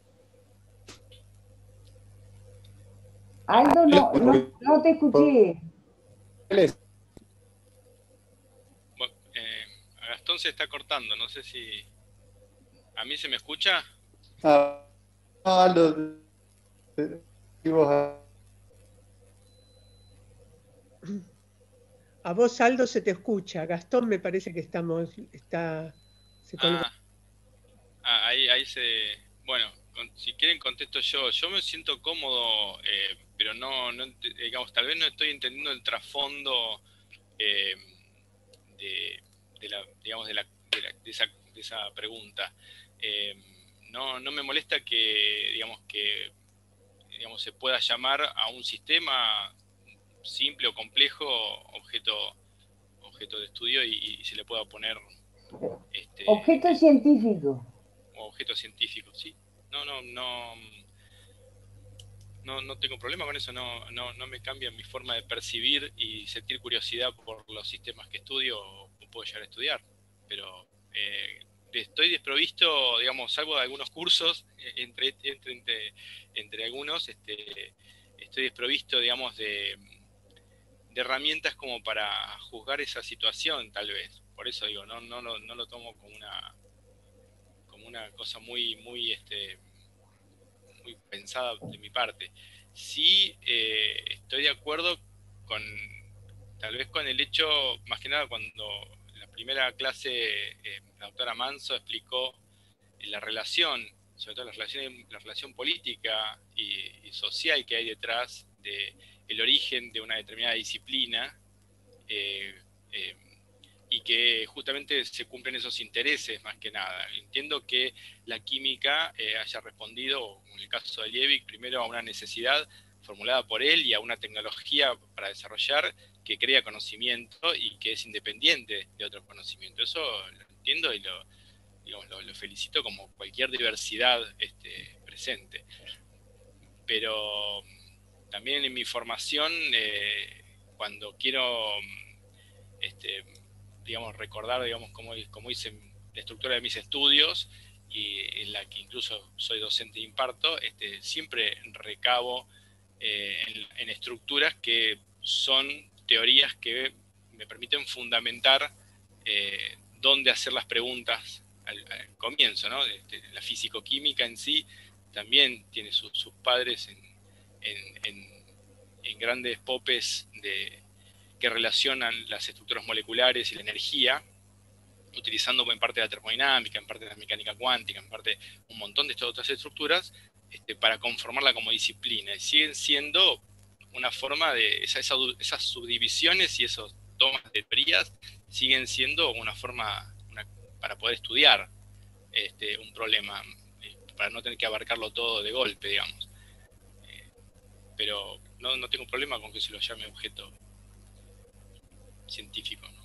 Aldo, no, no, no te escuché. bueno, eh, a Gastón se está cortando, no sé si... ¿A mí se me escucha? Ah, ah, lo- y vos, ah, A vos, Aldo, se te escucha. Gastón me parece que estamos, está, se colgó. Ah, ah, ahí, ahí se... Bueno, con- si quieren contesto yo. Yo me siento cómodo, eh, pero no, no, ent- digamos, tal vez no estoy entendiendo el trasfondo eh, de, de la, digamos, de, la, de, la- de esa, de esa pregunta. Eh, no, no me molesta que, digamos, que digamos, se pueda llamar a un sistema simple o complejo objeto, objeto de estudio y, y se le pueda poner este, Objeto científico. objeto científico, sí. No, no, no, no, no tengo problema con eso, no, no, no me cambia mi forma de percibir y sentir curiosidad por los sistemas que estudio o puedo llegar a estudiar. Pero eh, estoy desprovisto, digamos, salvo de algunos cursos, entre, entre, entre, entre algunos, este, estoy desprovisto, digamos, de, de herramientas como para juzgar esa situación, tal vez. Por eso digo, no, no, no, no lo tomo como una, como una cosa muy, muy, este, muy pensada de mi parte. Sí, eh, estoy de acuerdo con, tal vez con el hecho, más que nada cuando en la primera clase eh, la doctora Manso explicó la relación, sobre todo la relación, la relación política y, y social que hay detrás del origen de una determinada disciplina, eh, eh, y que justamente se cumplen esos intereses más que nada. Entiendo que la química eh, haya respondido, en el caso de Liebig, primero a una necesidad formulada por él y a una tecnología para desarrollar que crea conocimiento y que es independiente de otro conocimiento. Eso lo entiendo y lo, digamos, lo, lo felicito como cualquier diversidad este, presente. Pero también en mi formación, eh, cuando quiero este, digamos, recordar, digamos, cómo, cómo hice la estructura de mis estudios, y en la que incluso soy docente e imparto, este, siempre recabo eh, en, en estructuras que son teorías que me permiten fundamentar eh, dónde hacer las preguntas al, al comienzo, ¿no? Este, la físico-química en sí también tiene sus, sus padres en, en, en, en grandes popes de que relacionan las estructuras moleculares y la energía, utilizando en parte la termodinámica, en parte la mecánica cuántica, en parte un montón de estas otras estructuras, este, para conformarla como disciplina. Y siguen siendo una forma de, esa, esa, esas subdivisiones y esos tomas de teorías siguen siendo una forma una, para poder estudiar este, un problema, para no tener que abarcarlo todo de golpe, digamos. Eh, pero no, no tengo problema con que se lo llame objeto científico, ¿no?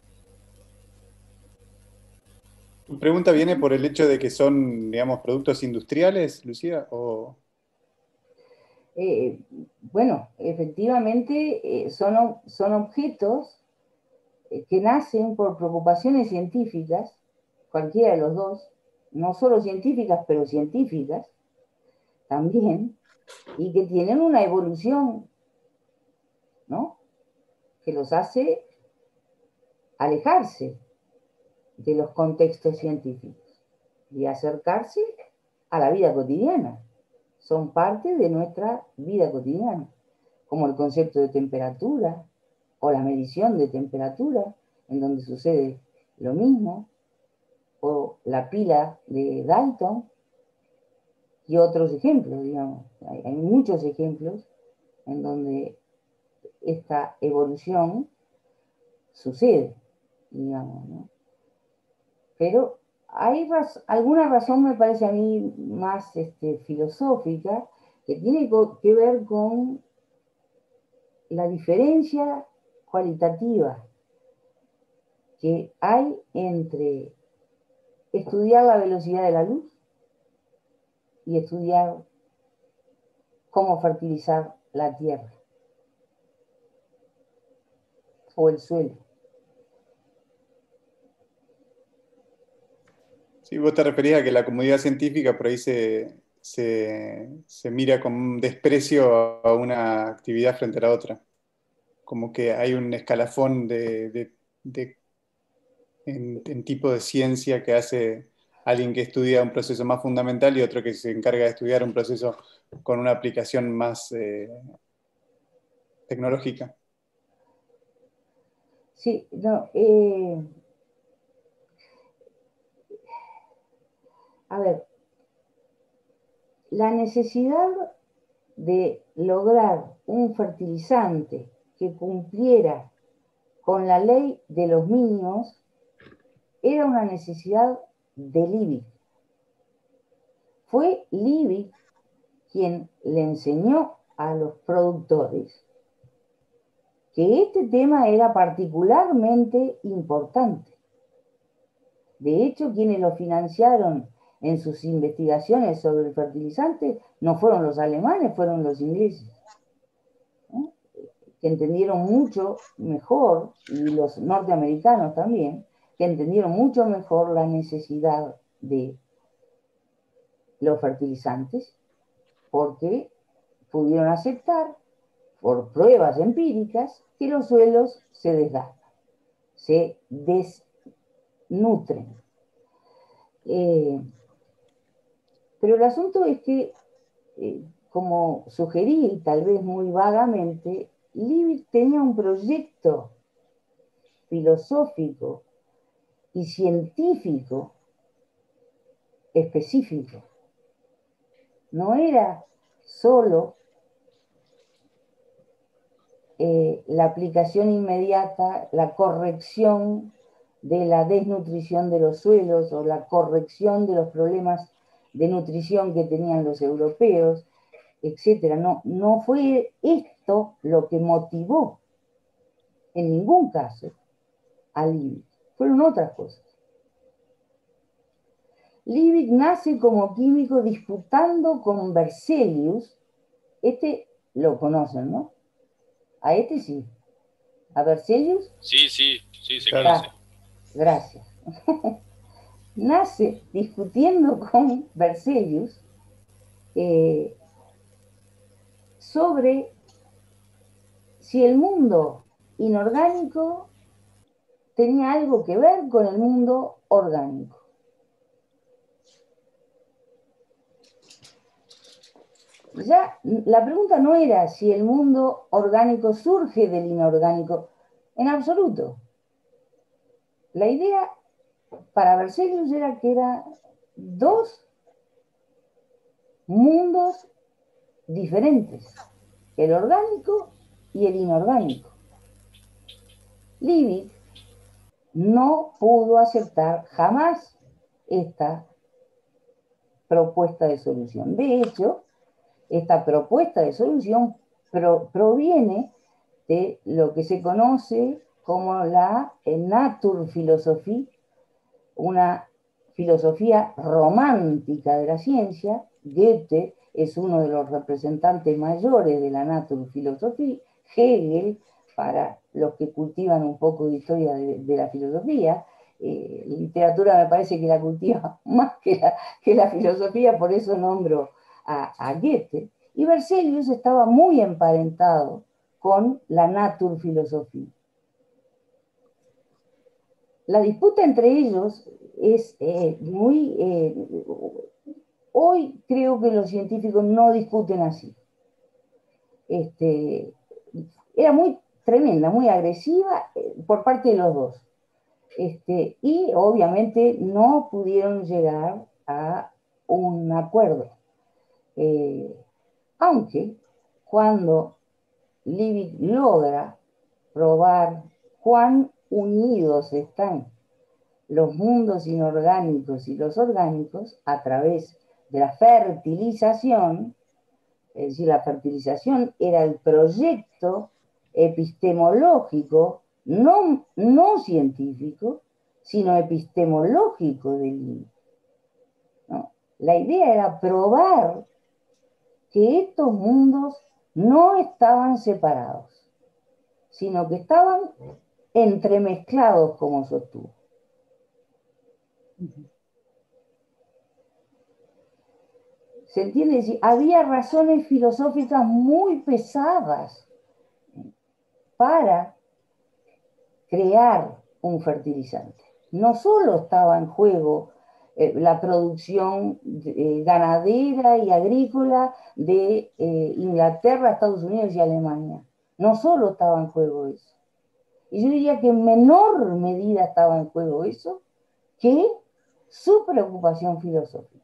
¿Tu pregunta viene por el hecho de que son, digamos, productos industriales, Lucía? O... Eh, bueno, efectivamente eh, son, son objetos eh, que nacen por preocupaciones científicas, cualquiera de los dos, no solo científicas, pero científicas también, y que tienen una evolución, ¿no? Que los hace alejarse de los contextos científicos y acercarse a la vida cotidiana. Son parte de nuestra vida cotidiana, como el concepto de temperatura o la medición de temperatura, en donde sucede lo mismo, o la pila de Dalton, y otros ejemplos, digamos. Hay, hay muchos ejemplos en donde esta evolución sucede, digamos, ¿no? Pero hay raz alguna razón, me parece a mí, más este, filosófica, que tiene que ver con la diferencia cualitativa que hay entre estudiar la velocidad de la luz y estudiar cómo fertilizar la tierra o el suelo. Sí, vos te referías a que la comunidad científica por ahí se, se, se mira con un desprecio a una actividad frente a la otra. Como que hay un escalafón de, de, de en, en tipo de ciencia que hace alguien que estudia un proceso más fundamental y otro que se encarga de estudiar un proceso con una aplicación más eh, tecnológica. Sí, no, eh, a ver, la necesidad de lograr un fertilizante que cumpliera con la ley de los mínimos era una necesidad de Liebig. Fue Liebig quien le enseñó a los productores que este tema era particularmente importante. De hecho, quienes lo financiaron en sus investigaciones sobre el fertilizante no fueron los alemanes, fueron los ingleses, ¿no? Que entendieron mucho mejor, y los norteamericanos también, que entendieron mucho mejor la necesidad de los fertilizantes, porque pudieron aceptar, por pruebas empíricas, que los suelos se desgastan, se desnutren. Eh, pero el asunto es que, eh, como sugerí, tal vez muy vagamente, Liebig tenía un proyecto filosófico y científico específico. No era solo eh, la aplicación inmediata, la corrección de la desnutrición de los suelos o la corrección de los problemas de nutrición que tenían los europeos, etcétera. No, no fue esto lo que motivó en ningún caso a Liebig, fueron otras cosas. Liebig nace como químico disputando con Berzelius. Este lo conocen, ¿no? A este sí. ¿A Berzelius? Sí, sí, sí, se Claro. conoce. Ah, gracias. Nace discutiendo con Berzelius eh, sobre si el mundo inorgánico tenía algo que ver con el mundo orgánico. Ya la pregunta no era si el mundo orgánico surge del inorgánico, en absoluto. La idea para Berzelius era que eran dos mundos diferentes, el orgánico y el inorgánico. Liebig no pudo aceptar jamás esta propuesta de solución. De hecho, esta propuesta de solución pro, proviene de lo que se conoce como la Naturphilosophie, una filosofía romántica de la ciencia. Goethe es uno de los representantes mayores de la Naturphilosophie. Hegel, para los que cultivan un poco de historia de, de la filosofía, eh, literatura me parece que la cultiva más que la, que la filosofía, por eso nombro a, a Goethe. Y Berzelius estaba muy emparentado con la Naturphilosophie. La disputa entre ellos es eh, muy... Eh, hoy creo que los científicos no discuten así. Este, era muy tremenda, muy agresiva eh, por parte de los dos. Este, y obviamente no pudieron llegar a un acuerdo. Eh, aunque cuando Liebig logra probar cuán unidos están los mundos inorgánicos y los orgánicos a través de la fertilización, es decir, la fertilización era el proyecto epistemológico, no, no científico, sino epistemológico de Liebig, ¿no? La idea era probar que estos mundos no estaban separados, sino que estaban entremezclados, como sostuvo. ¿Se entiende? Es decir, había razones filosóficas muy pesadas para crear un fertilizante. No solo estaba en juego eh, la producción eh, ganadera y agrícola de eh, Inglaterra, Estados Unidos y Alemania. No solo estaba en juego eso. Y yo diría que en menor medida estaba en juego eso que su preocupación filosófica.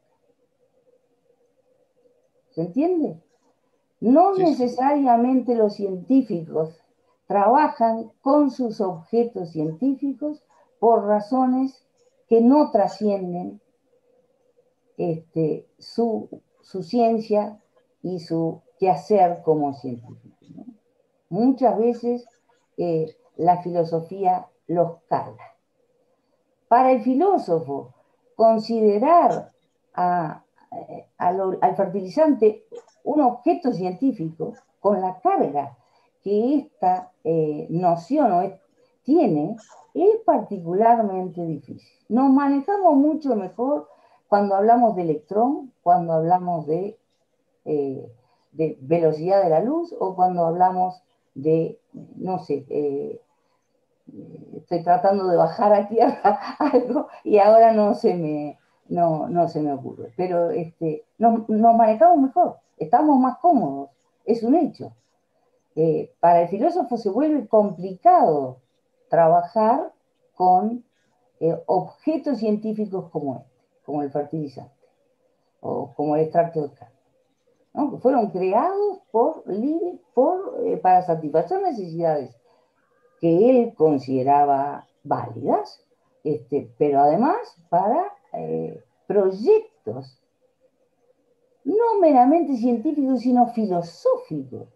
¿Se entiende? No Sí, necesariamente los científicos trabajan con sus objetos científicos por razones que no trascienden este, su, su ciencia y su quehacer como científicos, ¿no? Muchas veces eh, la filosofía los carga. Para el filósofo, considerar a, a lo, al fertilizante un objeto científico con la carga que esta eh, noción es, tiene, es particularmente difícil. Nos manejamos mucho mejor cuando hablamos de electrón, cuando hablamos de, eh, de velocidad de la luz o cuando hablamos de, no sé, eh, estoy tratando de bajar a tierra algo y ahora no se me, no, no se me ocurre. Pero este, nos, nos manejamos mejor, estamos más cómodos, es un hecho. Eh, para el filósofo se vuelve complicado trabajar con eh, objetos científicos como este, como el fertilizante o como el extracto de carne, ¿no? Que fueron creados por, por, eh, para satisfacer necesidades que él consideraba válidas, este, pero además para eh, proyectos no meramente científicos, sino filosóficos.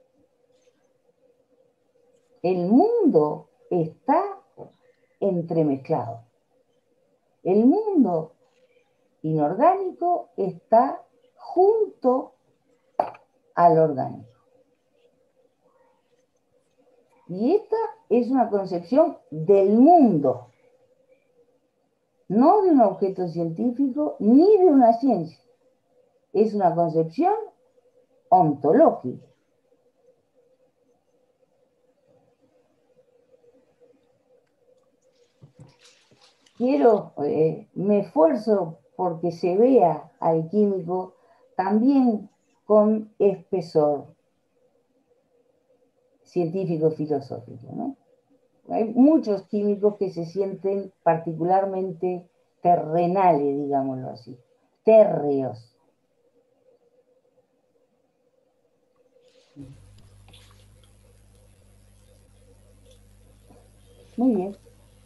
El mundo está entremezclado. El mundo inorgánico está junto al orgánico. Y esta es una concepción del mundo, no de un objeto científico ni de una ciencia. Es una concepción ontológica. Quiero, eh, me esfuerzo porque se vea al químico también con espesor científico-filosófico, ¿no? Hay muchos químicos que se sienten particularmente terrenales, digámoslo así, térreos. Muy bien.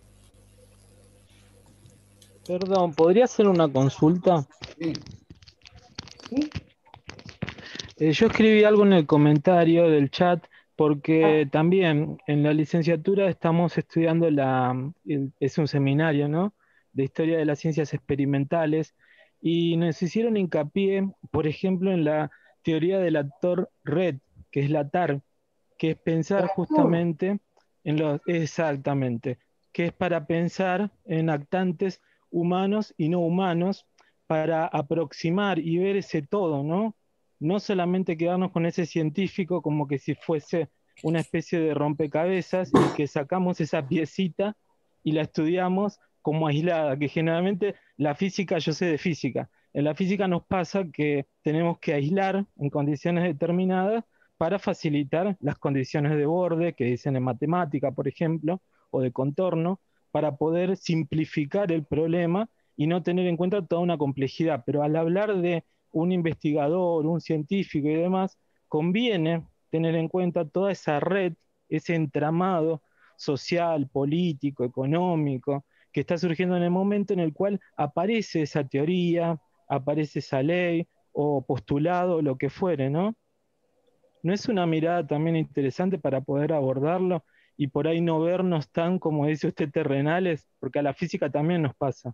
Perdón, ¿podría hacer una consulta? Sí. ¿Sí? Eh, yo escribí algo en el comentario del chat porque Ah, también en la licenciatura estamos estudiando la, el- es un seminario, ¿no? De historia de las ciencias experimentales y nos hicieron hincapié, por ejemplo, en la teoría del actor red, que es la T A R, que es pensar Latour. justamente en los, exactamente, que es para pensar en actantes humanos y no humanos, para aproximar y ver ese todo, ¿no? No solamente quedarnos con ese científico como que si fuese una especie de rompecabezas y que sacamos esa piecita y la estudiamos como aislada, que generalmente la física, yo sé de física, en la física nos pasa que tenemos que aislar en condiciones determinadas para facilitar las condiciones de borde que dicen en matemática, por ejemplo, o de contorno, para poder simplificar el problema y no tener en cuenta toda una complejidad. Pero al hablar de un investigador, un científico y demás, conviene tener en cuenta toda esa red, ese entramado social, político, económico, que está surgiendo en el momento en el cual aparece esa teoría, aparece esa ley o postulado, lo que fuere, ¿no? ¿No es una mirada también interesante para poder abordarlo y por ahí no vernos tan, como dice usted, terrenales? Porque a la física también nos pasa.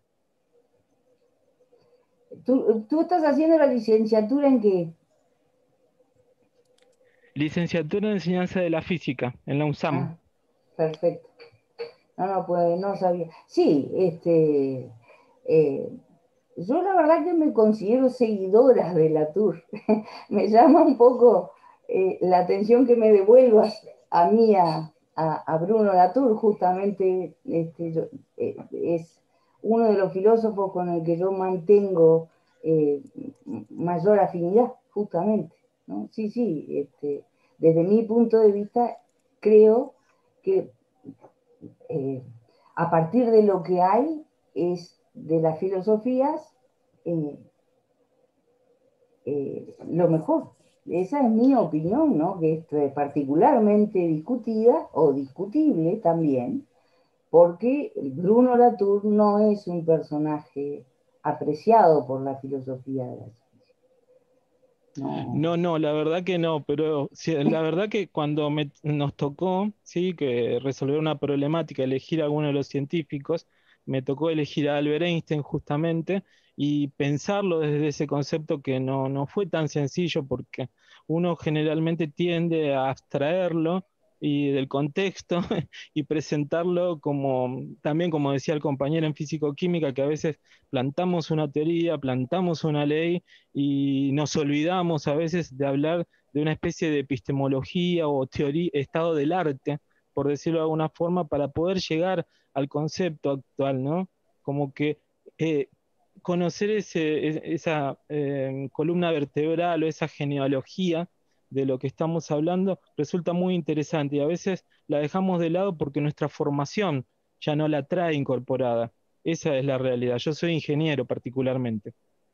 ¿Tú, tú estás haciendo la licenciatura en qué? Licenciatura en Enseñanza de la Física, en la UNSAM. Ah, perfecto. No, no, pues no sabía. Sí, este, eh, yo la verdad que me considero seguidora de Latour. Me llama un poco eh, la atención que me devuelvas a mí, a, a, a Bruno Latour, justamente este, yo, eh, es uno de los filósofos con el que yo mantengo eh, mayor afinidad, justamente, ¿no? Sí, sí, este, desde mi punto de vista, creo que eh, a partir de lo que hay es de las filosofías eh, eh, lo mejor. Esa es mi opinión, ¿no? Que es particularmente discutida o discutible también, porque Bruno Latour no es un personaje apreciado por la filosofía de la ciencia. No. No, no, la verdad que no, pero sí, la verdad que cuando me- nos tocó, sí, que resolver una problemática, elegir a alguno de los científicos, me tocó elegir a Albert Einstein justamente y pensarlo desde ese concepto que no, no fue tan sencillo porque uno generalmente tiende a abstraerlo y del contexto y presentarlo como, también como decía el compañero en físico-química, que a veces plantamos una teoría, plantamos una ley y nos olvidamos a veces de hablar de una especie de epistemología o teoría, estado del arte, por decirlo de alguna forma, para poder llegar al concepto actual, ¿no? Como que eh, conocer ese, esa eh, columna vertebral o esa genealogía de lo que estamos hablando resulta muy interesante y a veces la dejamos de lado porque nuestra formación ya no la trae incorporada. Esa es la realidad. Yo soy ingeniero particularmente.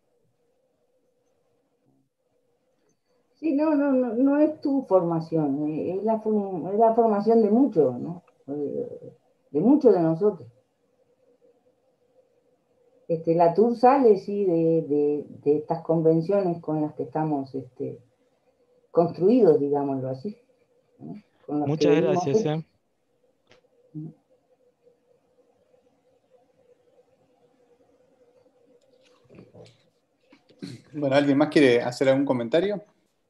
Sí, no, no, no, no es tu formación, eh, es la, form- es la formación de muchos, ¿no? Eh, De muchos de nosotros. Este, la Tour sale, sí, de, de- de estas convenciones con las que estamos este, construidos, digámoslo así, ¿no? Con las que Muchas venimos gracias, hechos. ¿eh? Bueno, ¿alguien más quiere hacer algún comentario?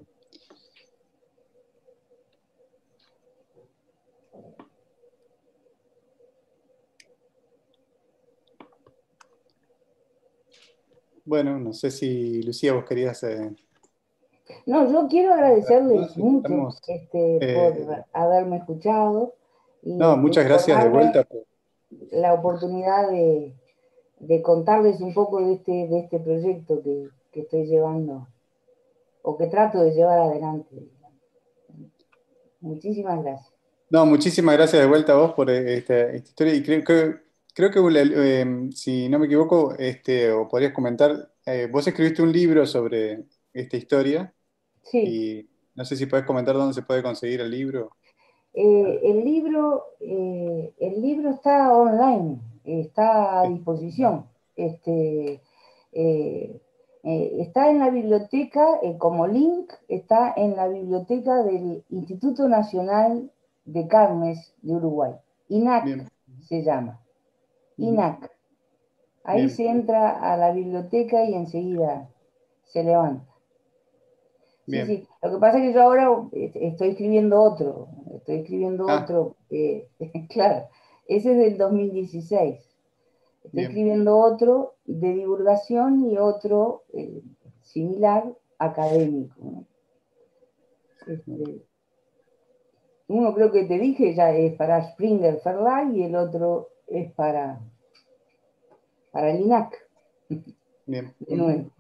Bueno, no sé si Lucía vos querías... eh, No, yo quiero agradecerles más, si mucho estamos, este, por eh, haberme escuchado y, no, este, muchas por gracias de vuelta. darme por- la oportunidad de, de contarles un poco de este, de este proyecto que, que estoy llevando o que trato de llevar adelante. Muchísimas gracias. No, muchísimas gracias de vuelta a vos por eh, esta, esta historia. Y creo, creo, creo que, eh, si no me equivoco, este, o podrías comentar, eh, vos escribiste un libro sobre esta historia Sí, y no sé si podés comentar dónde se puede conseguir el libro. eh, el libro, eh, el libro está online, está a Sí. disposición. Este, eh, eh, está en la biblioteca, eh, como link, está en la biblioteca del Instituto Nacional de Carnes de Uruguay. Bien. I N A C se llama. Ujú. I N A C. Ahí Bien, se entra a la biblioteca y enseguida se levanta. Sí, bien. sí. Lo que pasa es que yo ahora eh, estoy escribiendo otro, estoy escribiendo Ah, otro, eh, claro, ese es del dos mil dieciséis. Estoy bien. escribiendo otro de divulgación y otro eh, similar académico, ¿no? Este, uno creo que te dije ya es para Springer Verlag y el otro es para, para el I N A C, Bien. de Ujú. nuevo.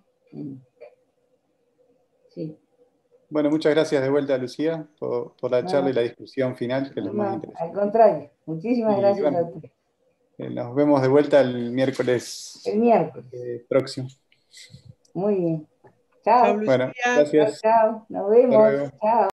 Sí. Bueno, muchas gracias de vuelta, Lucía, por, por la No, charla y no, la discusión final, que es lo más no, al interesante. contrario. Muchísimas Y gracias a bueno, usted. eh, nos vemos de vuelta el miércoles El miércoles. eh, próximo. Muy bien. Chao, Chao, Bueno, Lucía. chao, gracias. chao. Nos Hasta vemos. luego. Chao.